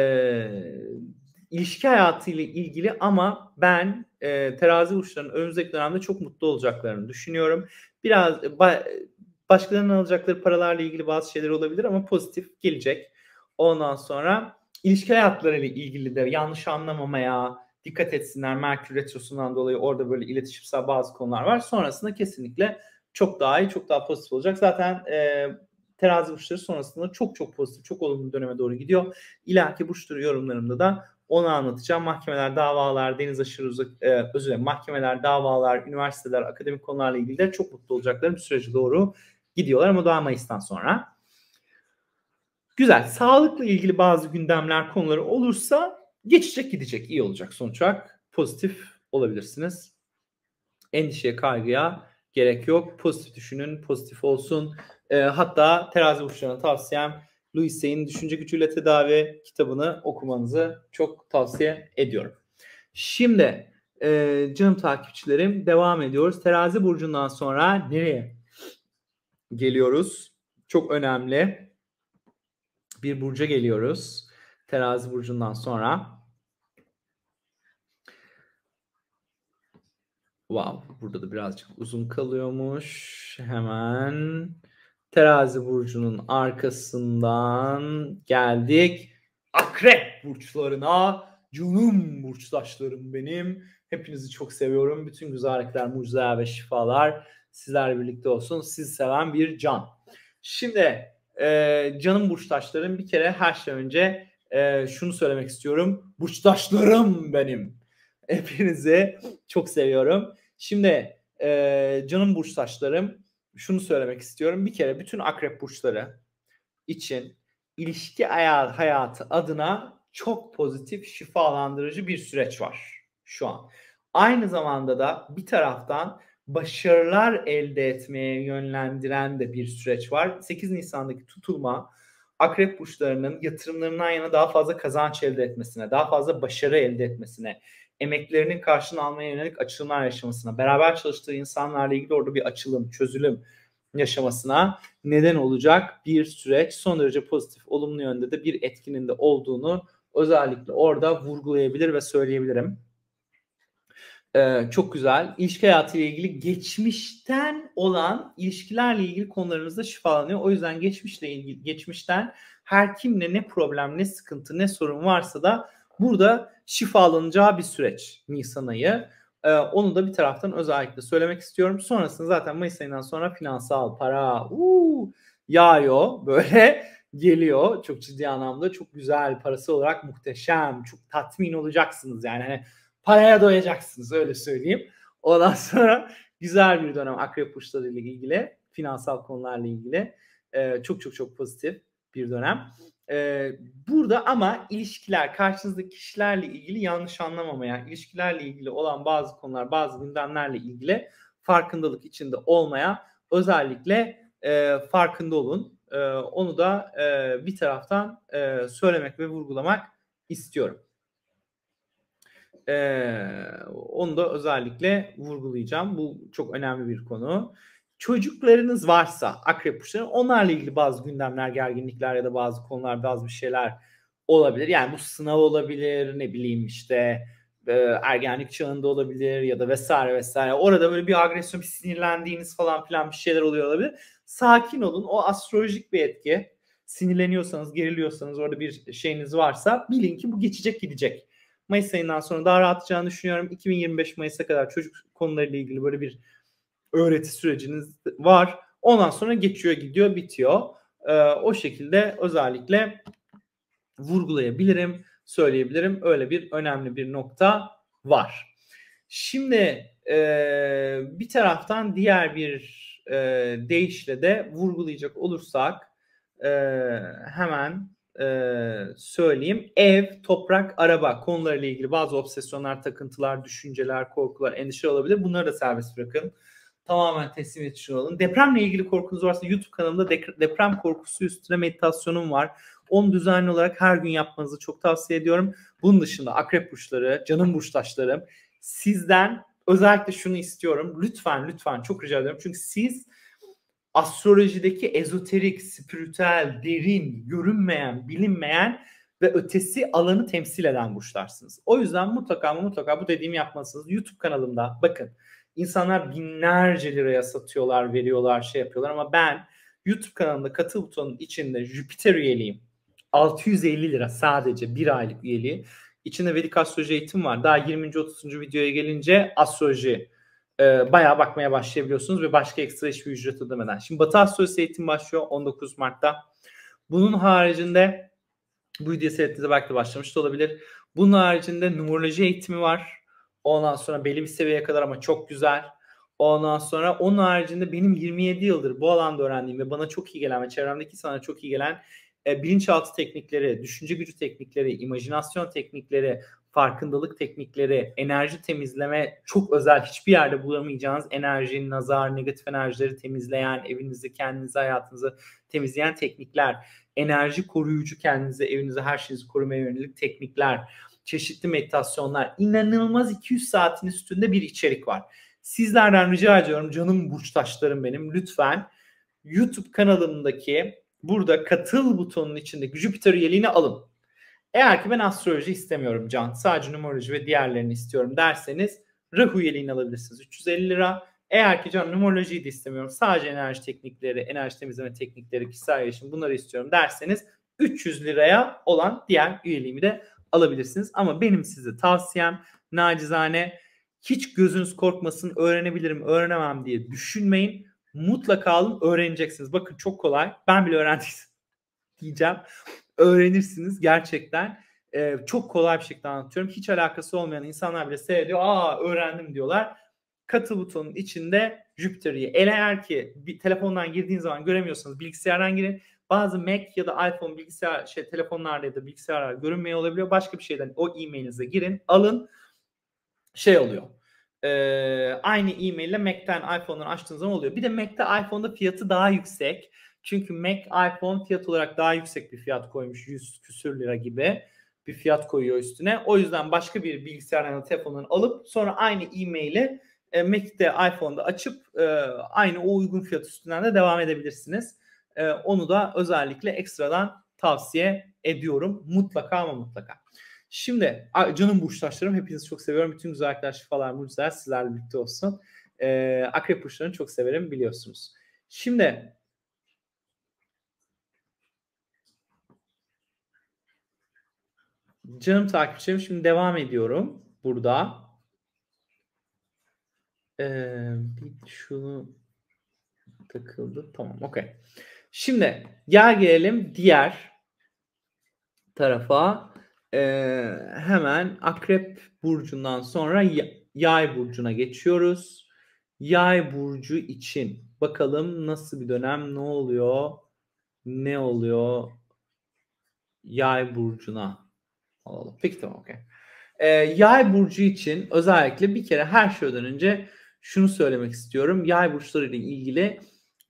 Speaker 1: İlişki hayatıyla ilgili ama ben terazi burçlarının önümüzdeki dönemde çok mutlu olacaklarını düşünüyorum. Biraz başkalarının alacakları paralarla ilgili bazı şeyler olabilir ama pozitif gelecek. Ondan sonra ilişki hayatlarıyla ilgili de yanlış anlamamaya dikkat etsinler. Merkür Retrosu'ndan dolayı orada böyle iletişimsel bazı konular var. Sonrasında kesinlikle çok daha iyi, çok daha pozitif olacak. Zaten terazi burçları sonrasında çok çok pozitif, çok olumlu döneme doğru gidiyor. İleriki burçları yorumlarımda da onu anlatacağım. Mahkemeler, davalar, deniz aşırı uzak, özür dilerim, mahkemeler, davalar, üniversiteler, akademik konularla ilgili de çok mutlu olacakları bir sürece doğru gidiyorlar ama daha Mayıs'tan sonra. Güzel. Sağlıkla ilgili bazı gündemler, konuları olursa geçecek, gidecek. İyi olacak sonuç olarak. Pozitif olabilirsiniz. Endişeye, kaygıya gerek yok. Pozitif düşünün, pozitif olsun. Hatta terazi burçlarına tavsiyem Louis Say'in Düşünce Gücüyle Tedavi kitabını okumanızı çok tavsiye ediyorum. Şimdi canım takipçilerim, devam ediyoruz. Terazi burcundan sonra nereye geliyoruz? Çok önemli bir burca geliyoruz. Terazi burcundan sonra. Wow, burada da birazcık uzun kalıyormuş. Hemen Terazi burcunun arkasından geldik Akrep burçlarına. Canım burçtaşlarım benim. Hepinizi çok seviyorum. Bütün güzellikler, mucizeler ve şifalar sizlerle birlikte olsun. Sizi seven bir can. Şimdi canım burçtaşlarım, bir kere her şey önce şunu söylemek istiyorum. Burçtaşlarım benim. Hepinizi çok seviyorum. Şimdi canım burçtaşlarım, şunu söylemek istiyorum. Bir kere bütün akrep burçları için ilişki hayatı adına çok pozitif, şifalandırıcı bir süreç var şu an. Aynı zamanda da bir taraftan başarılar elde etmeye yönlendiren de bir süreç var. 8 Nisan'daki tutulma akrep burçlarının yatırımlarından yana daha fazla kazanç elde etmesine, daha fazla başarı elde etmesine, emeklerinin karşılığını almaya yönelik açılımlar yaşamasına, beraber çalıştığı insanlarla ilgili orada bir açılım, çözülüm yaşamasına neden olacak bir süreç. Son derece pozitif, olumlu yönde de bir etkinin de olduğunu özellikle orada vurgulayabilir ve söyleyebilirim. Çok güzel. İlişki hayatıyla ilgili geçmişten olan ilişkilerle ilgili konularınızda şifalanıyor. O yüzden geçmişten her kimle ne problem, ne sıkıntı, ne sorun varsa da burada şifalanacağı bir süreç Nisan ayı. Onu da bir taraftan özellikle söylemek istiyorum. Sonrasında zaten Mayıs ayından sonra finansal para yağıyor, böyle geliyor. Çok ciddi anlamda, çok güzel, parası olarak muhteşem, çok tatmin olacaksınız yani. Hani paraya doyacaksınız, öyle söyleyeyim. Ondan sonra güzel bir dönem akrep burçları ile ilgili, finansal konularla ilgili çok çok çok pozitif bir dönem. Burada ama ilişkiler, karşınızdaki kişilerle ilgili yanlış anlamamaya, ilişkilerle ilgili olan bazı konular, bazı gündemlerle ilgili farkındalık içinde olmaya özellikle farkında olun. Onu da bir taraftan söylemek ve vurgulamak istiyorum. Onu da özellikle vurgulayacağım. Bu çok önemli bir konu. Çocuklarınız varsa akrep burçları, onlarla ilgili bazı gündemler, gerginlikler ya da bazı konular, bazı bir şeyler olabilir. Yani bu sınav olabilir, ne bileyim işte ergenlik çağında olabilir ya da vesaire vesaire. Orada böyle bir agresyon, bir sinirlendiğiniz falan filan bir şeyler oluyor olabilir. Sakin olun. O astrolojik bir etki. Sinirleniyorsanız, geriliyorsanız, orada bir şeyiniz varsa bilin ki bu geçecek, gidecek. Mayıs ayından sonra daha rahatlayacağını düşünüyorum. 2025 Mayıs'a kadar çocuk konularıyla ilgili böyle bir öğreti süreciniz var. Ondan sonra geçiyor, gidiyor, bitiyor. O şekilde özellikle vurgulayabilirim, söyleyebilirim. Öyle bir önemli bir nokta var. Şimdi bir taraftan diğer bir deyişle de vurgulayacak olursak hemen söyleyeyim. Ev, toprak, araba konularıyla ilgili bazı obsesyonlar, takıntılar, düşünceler, korkular, endişe olabilir. Bunları da serbest bırakın. Tamamen teslimiyet için olun. Depremle ilgili korkunuz varsa YouTube kanalımda deprem korkusu üstüne meditasyonum var. Onu düzenli olarak her gün yapmanızı çok tavsiye ediyorum. Bunun dışında akrep burçları, canım burçtaşlarım, sizden özellikle şunu istiyorum. Lütfen çok rica ediyorum. Çünkü siz astrolojideki ezoterik, spiritüel, derin, görünmeyen, bilinmeyen ve ötesi alanı temsil eden burçlarsınız. O yüzden mutlaka bu dediğimi yapmalısınız. YouTube kanalımda bakın, insanlar binlerce liraya satıyorlar, veriyorlar, şey yapıyorlar ama ben YouTube kanalımda katıl butonunun içinde Jüpiter üyeliğim. 650 lira sadece bir aylık üyeliği. İçinde Vedik astroloji eğitim var. Daha 20. 30. videoya gelince astroloji bayağı bakmaya başlayabiliyorsunuz ve başka ekstra hiçbir ücret ödemeden. Şimdi Batı astrolojisi eğitim başlıyor 19 Mart'ta. Bunun haricinde bu videoyu seyrettiğinizde belki de başlamış da olabilir. Bunun haricinde numeroloji eğitimi var. Ondan sonra belli bir seviyeye kadar ama çok güzel. Ondan sonra onun haricinde benim 27 yıldır bu alanda öğrendiğim ve bana çok iyi gelen ve çevremdeki insana çok iyi gelen bilinçaltı teknikleri, düşünce gücü teknikleri, imajinasyon teknikleri, farkındalık teknikleri, enerji temizleme, çok özel, hiçbir yerde bulamayacağınız enerji, nazar, negatif enerjileri temizleyen, evinizi, kendinizi, hayatınızı temizleyen teknikler, enerji koruyucu, kendinizi, evinizi, her şeyinizi korumaya yönelik teknikler, çeşitli meditasyonlar, inanılmaz 200 saatin üstünde bir içerik var. Sizlerden rica ediyorum canım burçtaşlarım benim, lütfen YouTube kanalımdaki burada katıl butonunun içindeki Jüpiter üyeliğini alın. Eğer ki ben astroloji istemiyorum Can, sadece numeroloji ve diğerlerini istiyorum derseniz Rahu üyeliğini alabilirsiniz. 350 lira. Eğer ki canım numerolojiyi de istemiyorum, sadece enerji teknikleri, enerji temizleme teknikleri, kişisel gelişim bunları istiyorum derseniz 300 liraya olan diğer üyeliğimi de alabilirsiniz. Ama benim size tavsiyem nacizane hiç gözünüz korkmasın, öğrenebilirim, öğrenemem diye düşünmeyin. Mutlaka alın, öğreneceksiniz. Bakın çok kolay. Ben bile öğrendiysem diyeceğim. Öğrenirsiniz gerçekten. Çok kolay bir şekilde anlatıyorum. Hiç alakası olmayan insanlar bile seyrediyor. Öğrendim diyorlar. Katıl butonun içinde Jupyter'i. Eğer ki bir telefondan girdiğin zaman göremiyorsanız bilgisayardan girin. Bazı Mac ya da iPhone bilgisayar telefonlarda ya da bilgisayarlar görünmüyor olabiliyor. Başka bir şeyden o e-mailinize girin, alın. Oluyor. Aynı e-mail ile Mac'ten iPhone'dan açtığınız zaman oluyor. Bir de Mac'te iPhone'da fiyatı daha yüksek. Çünkü Mac iPhone fiyat olarak daha yüksek bir fiyat koymuş. 100 küsür lira gibi bir fiyat koyuyor üstüne. O yüzden başka bir bilgisayardan ya da telefondan alıp sonra aynı e-maili Mac'te iPhone'da açıp aynı o uygun fiyat üstünden de devam edebilirsiniz. Onu da özellikle ekstradan tavsiye ediyorum. Mutlaka ama mutlaka. Şimdi canım burçtaşlarım, hepinizi çok seviyorum. Bütün güzellikler, şifalar, mucizeler sizlerle birlikte olsun. Akrep burçlarını çok severim biliyorsunuz. Şimdi canım takipçilerim, şimdi devam ediyorum burada. Bir şunu takıldı. Tamam, okey. Şimdi gelelim diğer tarafa. Hemen Akrep burcundan sonra Yay burcuna geçiyoruz. Yay burcu için bakalım nasıl bir dönem, ne oluyor? Ne oluyor Yay burcuna? Alalım. Peki, tamam, okey. Yay burcu için özellikle bir kere her şeyden önce şunu söylemek istiyorum. Yay burçları ile ilgili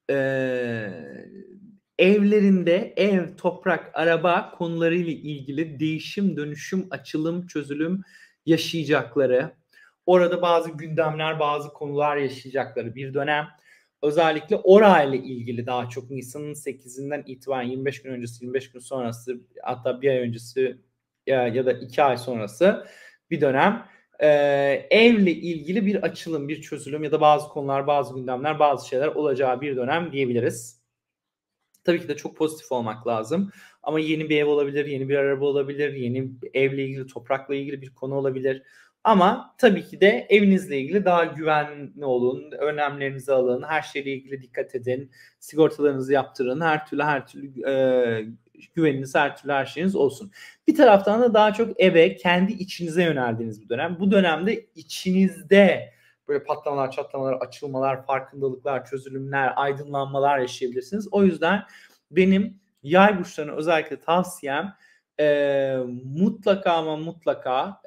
Speaker 1: evlerinde ev, toprak, araba konularıyla ilgili değişim, dönüşüm, açılım, çözülüm yaşayacakları, orada bazı gündemler, bazı konular yaşayacakları bir dönem. Özellikle orayla ilgili daha çok Nisan'ın 8'inden itibaren 25 gün öncesi, 25 gün sonrası, hatta bir ay öncesi ya da 2 ay sonrası bir dönem. Evle ilgili bir açılım, bir çözülüm ya da bazı konular, bazı gündemler, bazı şeyler olacağı bir dönem diyebiliriz. Tabii ki de çok pozitif olmak lazım. Ama yeni bir ev olabilir, yeni bir araba olabilir, yeni evle ilgili, toprakla ilgili bir konu olabilir. Ama tabii ki de evinizle ilgili daha güvenli olun, önlemlerinizi alın, her şeyle ilgili dikkat edin, sigortalarınızı yaptırın, her türlü güveniniz, her türlü her şeyiniz olsun. Bir taraftan da daha çok eve, kendi içinize yöneldiğiniz bir dönem. Bu dönemde içinizde böyle patlamalar, çatlamalar, açılmalar, farkındalıklar, çözülümler, aydınlanmalar yaşayabilirsiniz. O yüzden benim yay burçlarına özellikle tavsiyem mutlaka ama mutlaka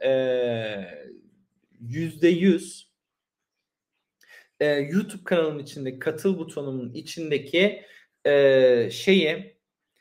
Speaker 1: %100 YouTube kanalımın içinde katıl butonumun içindeki şeyi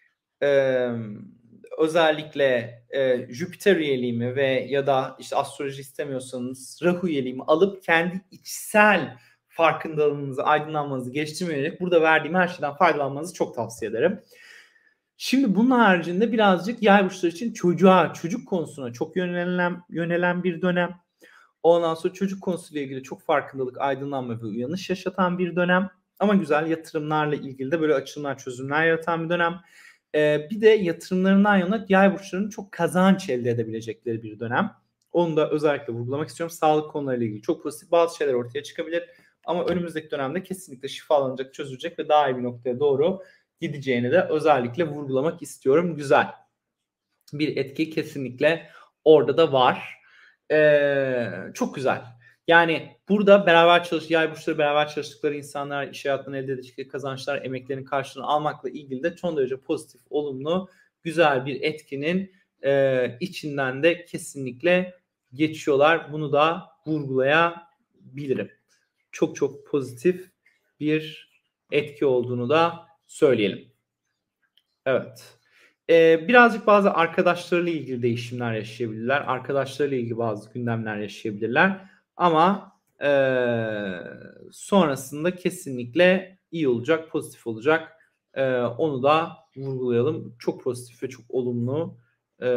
Speaker 1: özellikle Jüpiter üyeliğimi ve ya da işte astroloji istemiyorsanız Rahu üyeliğimi alıp kendi içsel farkındalığınızı, aydınlanmanızı geliştirmeye burada verdiğim her şeyden faydalanmanızı çok tavsiye ederim. Şimdi bunun haricinde birazcık yay burçları için çocuk konusuna çok yönelen bir dönem. Ondan sonra çocuk konusuyla ilgili çok farkındalık, aydınlanma ve uyanış yaşatan bir dönem. Ama güzel yatırımlarla ilgili de böyle açılımlar, çözümler yaratan bir dönem. Bir de yatırımlarından yana yay burçlarının çok kazanç elde edebilecekleri bir dönem. Onu da özellikle vurgulamak istiyorum. Sağlık konularıyla ilgili çok pozitif bazı şeyler ortaya çıkabilir. Ama önümüzdeki dönemde kesinlikle şifalanacak, çözülecek ve daha iyi bir noktaya doğru gideceğini de özellikle vurgulamak istiyorum. Güzel bir etki kesinlikle orada da var. Çok güzel. Yani burada yay burçları beraber çalıştıkları insanlar iş hayatından elde edecekleri kazançlar, emeklerinin karşılığını almakla ilgili de son derece pozitif, olumlu, güzel bir etkinin içinden de kesinlikle geçiyorlar. Bunu da vurgulayabilirim. Çok çok pozitif bir etki olduğunu da söyleyelim. Evet. Birazcık bazı arkadaşlarıyla ilgili değişimler yaşayabilirler. Arkadaşlarıyla ilgili bazı gündemler yaşayabilirler. Ama sonrasında kesinlikle iyi olacak, pozitif olacak. Onu da vurgulayalım. Çok pozitif ve çok olumlu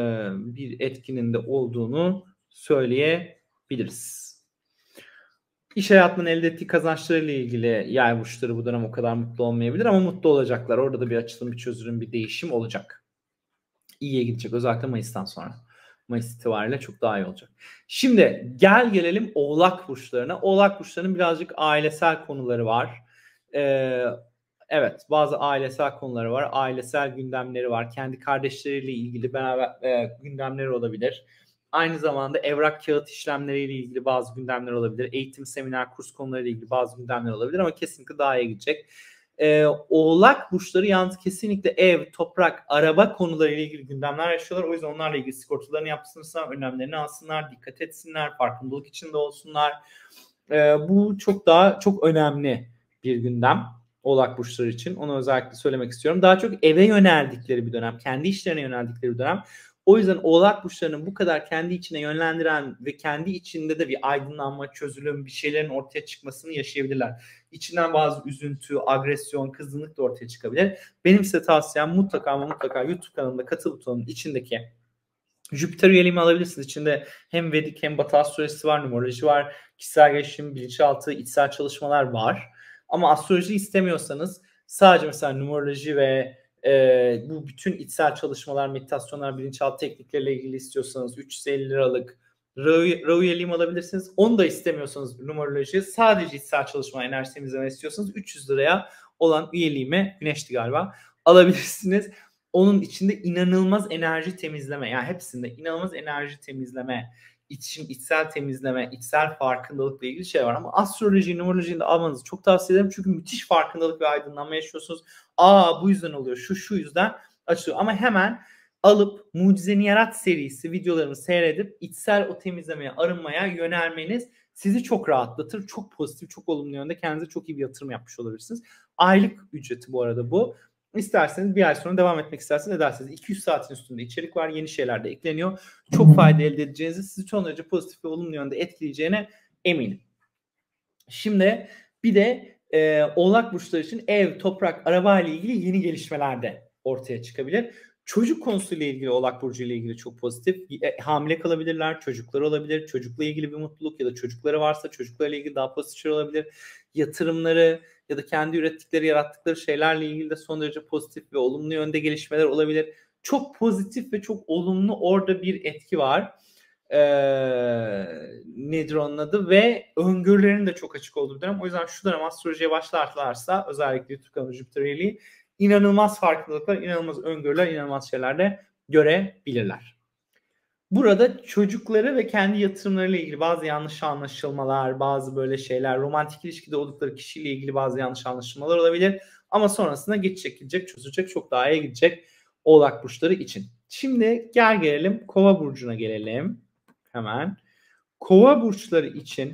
Speaker 1: bir etkinin de olduğunu söyleyebiliriz. İş hayatının elde ettiği kazançlarıyla ilgili yay burçları bu dönem o kadar mutlu olmayabilir ama mutlu olacaklar. Orada da bir açılım, bir çözülüm, bir değişim olacak. İyiye gidecek özellikle Mayıs'tan sonra. Mayıs itibariyle çok daha iyi olacak. Şimdi gelelim Oğlak burçlarına. Oğlak burçlarının birazcık ailesel konuları var. Evet, bazı ailesel konuları var. Ailesel gündemleri var. Kendi kardeşleriyle ilgili beraber gündemleri olabilir. Aynı zamanda evrak kağıt işlemleriyle ilgili bazı gündemler olabilir. Eğitim, seminer, kurs konularıyla ilgili bazı gündemler olabilir ama kesinlikle daha iyi gidecek. Oğlak burçları yalnız kesinlikle ev, toprak, araba konularıyla ilgili gündemler yaşıyorlar. O yüzden onlarla ilgili sigortalarını yapsınlar, önlemlerini alsınlar, dikkat etsinler, farkındalık içinde olsunlar. Bu çok önemli bir gündem Oğlak burçları için. Onu özellikle söylemek istiyorum. Daha çok eve yöneldikleri bir dönem, kendi işlerine yöneldikleri bir dönem. O yüzden Oğlak burçlarının bu kadar kendi içine yönlendiren ve kendi içinde de bir aydınlanma, çözülüm, bir şeylerin ortaya çıkmasını yaşayabilirler. İçinden bazı üzüntü, agresyon, kızgınlık da ortaya çıkabilir. Benim size tavsiyem mutlaka ama mutlaka YouTube kanalımda katıl butonunun içindeki Jüpiter üyeliğimi alabilirsiniz. İçinde hem Vedik hem Batı astrolojisi var, numeroloji var, kişisel gelişim, bilinçaltı, içsel çalışmalar var. Ama astroloji istemiyorsanız sadece mesela numeroloji ve bu bütün içsel çalışmalar, meditasyonlar, bilinçaltı teknikleriyle ilgili istiyorsanız 350 liralık Raw üyeliğimi alabilirsiniz. Onu da istemiyorsanız numeroloji, sadece içsel çalışma, enerji temizleme istiyorsanız 300 liraya olan üyeliğime, Güneş'ti galiba, alabilirsiniz. Onun içinde inanılmaz enerji temizleme, yani hepsinde inanılmaz enerji temizleme, içsel temizleme, içsel farkındalıkla ilgili şey var. Ama astroloji, numerolojiyi de almanızı çok tavsiye ederim. Çünkü müthiş farkındalık ve aydınlanma yaşıyorsunuz. Bu yüzden oluyor, şu yüzden açılıyor. Ama hemen alıp Mucizeni Yarat serisi videolarını seyredip içsel o temizlemeye, arınmaya yönelmeniz sizi çok rahatlatır. Çok pozitif, çok olumlu yönde kendinize çok iyi bir yatırım yapmış olabilirsiniz. Aylık ücreti bu arada bu. İsterseniz bir ay sonra devam etmek isterseniz ederseniz 200 saatin üstünde içerik var. Yeni şeyler de ekleniyor. Çok fayda elde edeceğinizi, sizi son derece pozitif ve olumlu yönde etkileyeceğine eminim. Şimdi bir de Oğlak burçları için ev, toprak, araba ile ilgili yeni gelişmeler de ortaya çıkabilir. Çocuk konusuyla ilgili Oğlak burcu ile ilgili çok pozitif. Hamile kalabilirler, çocukları olabilir. Çocukla ilgili bir mutluluk ya da çocukları varsa çocuklarla ilgili daha pozitif şeyler olabilir. Yatırımları ya da kendi ürettikleri, yarattıkları şeylerle ilgili de son derece pozitif ve olumlu yönde gelişmeler olabilir. Çok pozitif ve çok olumlu orada bir etki var. Nedir onun adı, ve öngörülerinin de çok açık olduğu dönem. O yüzden şu dönem astrolojiye başlarlarsa özellikle YouTube kanalı Jüpiter üyeliği inanılmaz farklılıklar, inanılmaz öngörüler, inanılmaz şeyler de görebilirler. Burada çocukları ve kendi yatırımlarıyla ilgili bazı yanlış anlaşılmalar, bazı böyle şeyler, romantik ilişkide oldukları kişiyle ilgili bazı yanlış anlaşılmalar olabilir. Ama sonrasında geçecek, gidecek, çözülecek, çok daha iyi gidecek Oğlak burçları için. Şimdi gelelim Kova burcuna gelelim. Hemen. Kova burçları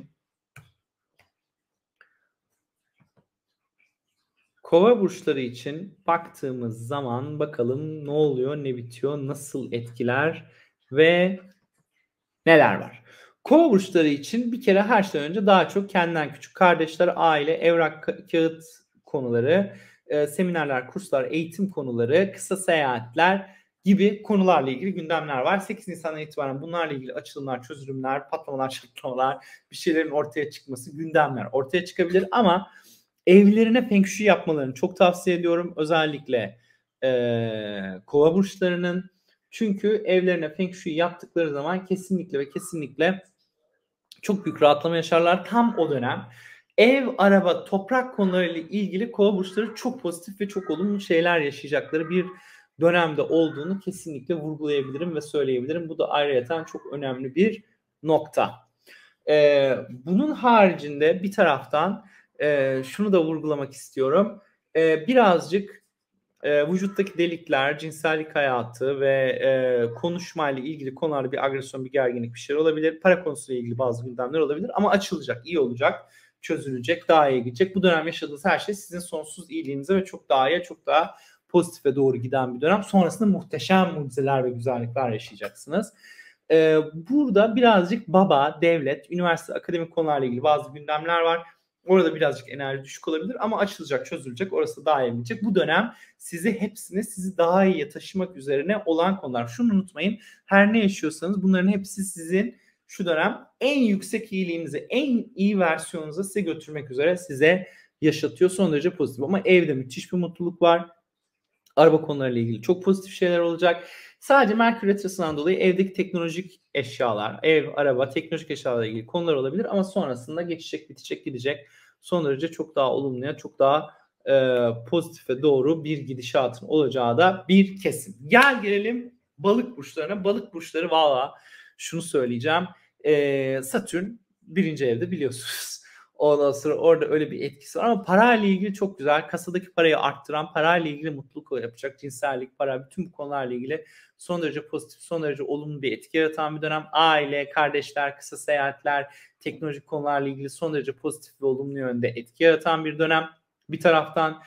Speaker 1: için baktığımız zaman bakalım ne oluyor, ne bitiyor, nasıl etkiler ve neler var. Kova burçları için bir kere her şeyden önce daha çok kendinden küçük kardeşler, aile, evrak, kağıt konuları, seminerler, kurslar, eğitim konuları, kısa seyahatler gibi konularla ilgili gündemler var. 8 Nisan'dan itibaren bunlarla ilgili açılımlar, çözülümler, patlamalar, çatlamalar, bir şeylerin ortaya çıkması, gündemler ortaya çıkabilir ama evlerine feng shui yapmalarını çok tavsiye ediyorum. Özellikle Kova burçlarının. Çünkü evlerine feng shui yaptıkları zaman kesinlikle çok büyük rahatlama yaşarlar. Tam o dönem ev, araba, toprak konularıyla ilgili Kova burçları çok pozitif ve çok olumlu şeyler yaşayacakları bir dönemde olduğunu kesinlikle vurgulayabilirim ve söyleyebilirim. Bu da ayrıyeten çok önemli bir nokta. Bunun haricinde bir taraftan şunu da vurgulamak istiyorum. Birazcık vücuttaki delikler, cinsellik hayatı ve konuşmayla ilgili konularda bir agresyon, bir gerginlik, bir şey olabilir. Para konusuyla ilgili bazı gündemler olabilir ama açılacak, iyi olacak, çözülecek, daha iyi gidecek. Bu dönem yaşadığınız her şey sizin sonsuz iyiliğinize ve çok daha iyi, çok daha pozitife doğru giden bir dönem. Sonrasında muhteşem mucizeler ve güzellikler yaşayacaksınız. Burada birazcık baba, devlet, üniversite, akademik konularla ilgili bazı gündemler var. Orada birazcık enerji düşük olabilir ama açılacak, çözülecek. Orası daha iyi gidecek. Bu dönem sizi daha iyiye taşımak üzerine olan konular. Şunu unutmayın. Her ne yaşıyorsanız bunların hepsi sizin şu dönem en yüksek iyiliğinizi, en iyi versiyonunuzu size götürmek üzere size yaşatıyor. Son derece pozitif. Ama evde müthiş bir mutluluk var. Araba konularıyla ilgili çok pozitif şeyler olacak. Sadece Merkür Retrosu'ndan dolayı evdeki teknolojik eşyalar, ev, araba, teknolojik eşyalarla ilgili konular olabilir ama sonrasında geçecek, bitecek, gidecek. Son derece çok daha olumluya, çok daha pozitife doğru bir gidişatın olacağı da bir kesin. Gelelim balık burçlarına. Balık burçları valla şunu söyleyeceğim. Satürn 1. evde biliyorsunuz. Ondan sonra orada öyle bir etkisi var ama parayla ilgili çok güzel. Kasadaki parayı arttıran, parayla ilgili mutluluk yapacak, cinsellik, para, bütün bu konularla ilgili son derece pozitif, son derece olumlu bir etki yaratan bir dönem. Aile, kardeşler, kısa seyahatler, teknolojik konularla ilgili son derece pozitif ve olumlu yönde etki yaratan bir dönem. Bir taraftan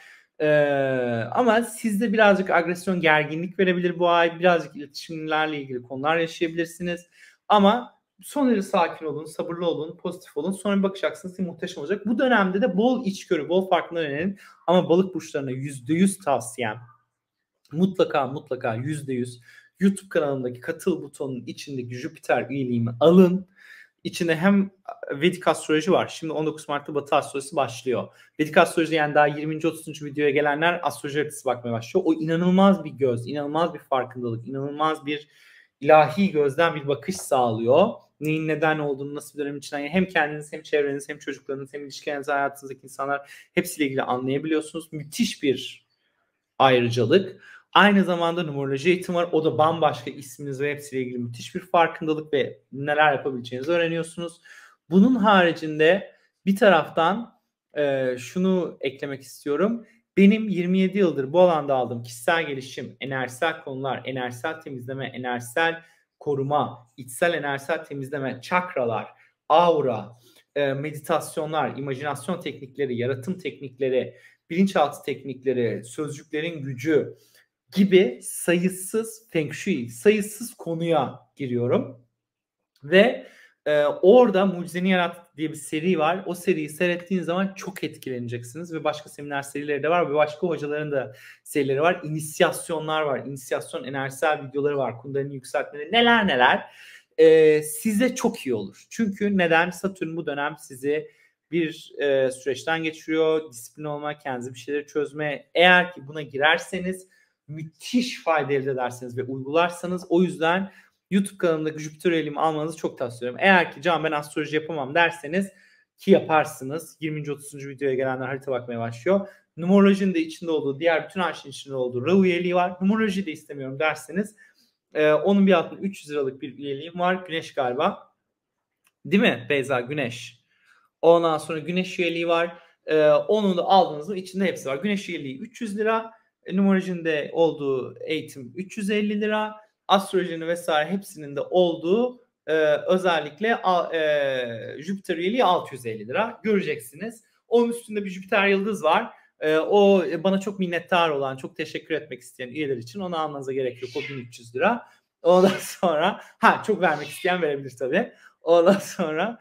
Speaker 1: ama sizde birazcık agresyon, gerginlik verebilir bu ay. Birazcık iletişimlerle ilgili konular yaşayabilirsiniz. Ama son derece sakin olun, sabırlı olun, pozitif olun. Sonra bir bakacaksınız ki muhteşem olacak. Bu dönemde de bol içgörü, bol farkındalık önerin. Ama balık burçlarına %100 tavsiyem. Mutlaka %100 YouTube kanalındaki katıl butonunun içindeki Jüpiter üyeliğimi alın. İçinde hem Vedik astroloji var. Şimdi 19 Mart'ta Batı astrolojisi başlıyor. Vedik astroloji yani daha 20. 30. videoya gelenler astroloji haritası bakmaya başlıyor. O inanılmaz bir göz, inanılmaz bir farkındalık, inanılmaz bir ilahi gözden bir bakış sağlıyor. Neyin neden olduğunu, nasıl bir dönem içinden hem kendiniz hem çevreniz hem çocuklarınız hem ilişkileriniz, hayatınızdaki insanlar hepsiyle ilgili anlayabiliyorsunuz. Müthiş bir ayrıcalık. Aynı zamanda numeroloji eğitimi var. O da bambaşka isminiz ve hepsiyle ilgili müthiş bir farkındalık ve neler yapabileceğinizi öğreniyorsunuz. Bunun haricinde bir taraftan şunu eklemek istiyorum. Benim 27 yıldır bu alanda aldığım kişisel gelişim, enerjisel konular, enerjisel temizleme, enerjisel koruma, içsel enerjisel temizleme, çakralar, aura, meditasyonlar, imajinasyon teknikleri, yaratım teknikleri, bilinçaltı teknikleri, sözcüklerin gücü gibi sayısız Feng Shui, sayısız konuya giriyorum. Ve orada Mucizeni Yarat diye bir seri var. O seriyi seyrettiğiniz zaman çok etkileneceksiniz ve başka seminer serileri de var ve başka hocaların da serileri var. İnisyasyonlar var. İnisiyasyon enerjisel videoları var. Kundalini yükseltmeleri neler. Size çok iyi olur. Çünkü neden? Satürn bu dönem sizi bir süreçten geçiriyor. Disiplin olma, kendinize bir şeyleri çözme. Eğer ki buna girerseniz müthiş fayda elde ederseniz ve uygularsanız o yüzden YouTube kanalındaki Jüpiter üyeliğimi almanızı çok tavsiye ederim. Eğer ki Can ben astroloji yapamam derseniz ki yaparsınız. 20. 30. videoya gelenler harita bakmaya başlıyor. Numerolojinin de içinde olduğu, diğer bütün her şeyin içinde olduğu Rahu üyeliği var. Numeroloji de istemiyorum derseniz onun bir altında 300 liralık bir üyeliğim var. Güneş galiba. Değil mi Beyza? Güneş. Ondan sonra Güneş üyeliği var. Onu da aldığınızda içinde hepsi var. Güneş üyeliği 300 lira. Numerolojinin olduğu eğitim 350 lira. Astrolojinin vesaire hepsinin de olduğu özellikle Jüpiter üyeliği 650 lira. Göreceksiniz. Onun üstünde bir Jüpiter yıldız var. O bana çok minnettar olan, çok teşekkür etmek isteyen üyeler için onu almanıza gerek yok. O 1300 lira. Ondan sonra çok vermek isteyen verebilir tabii. Ondan sonra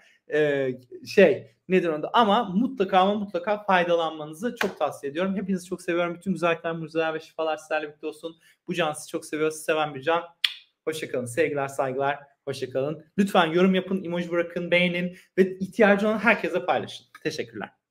Speaker 1: nedir onda? Ama mutlaka faydalanmanızı çok tavsiye ediyorum. Hepinizi çok seviyorum. Bütün güzellikler, mucizeler ve şifalar sizlerle birlikte olsun. Bu Can sizi çok seviyor. Sizi seven bir Can. Hoşçakalın. Sevgiler, saygılar. Hoşçakalın. Lütfen yorum yapın, emoji bırakın, beğenin ve ihtiyacı olan herkese paylaşın. Teşekkürler.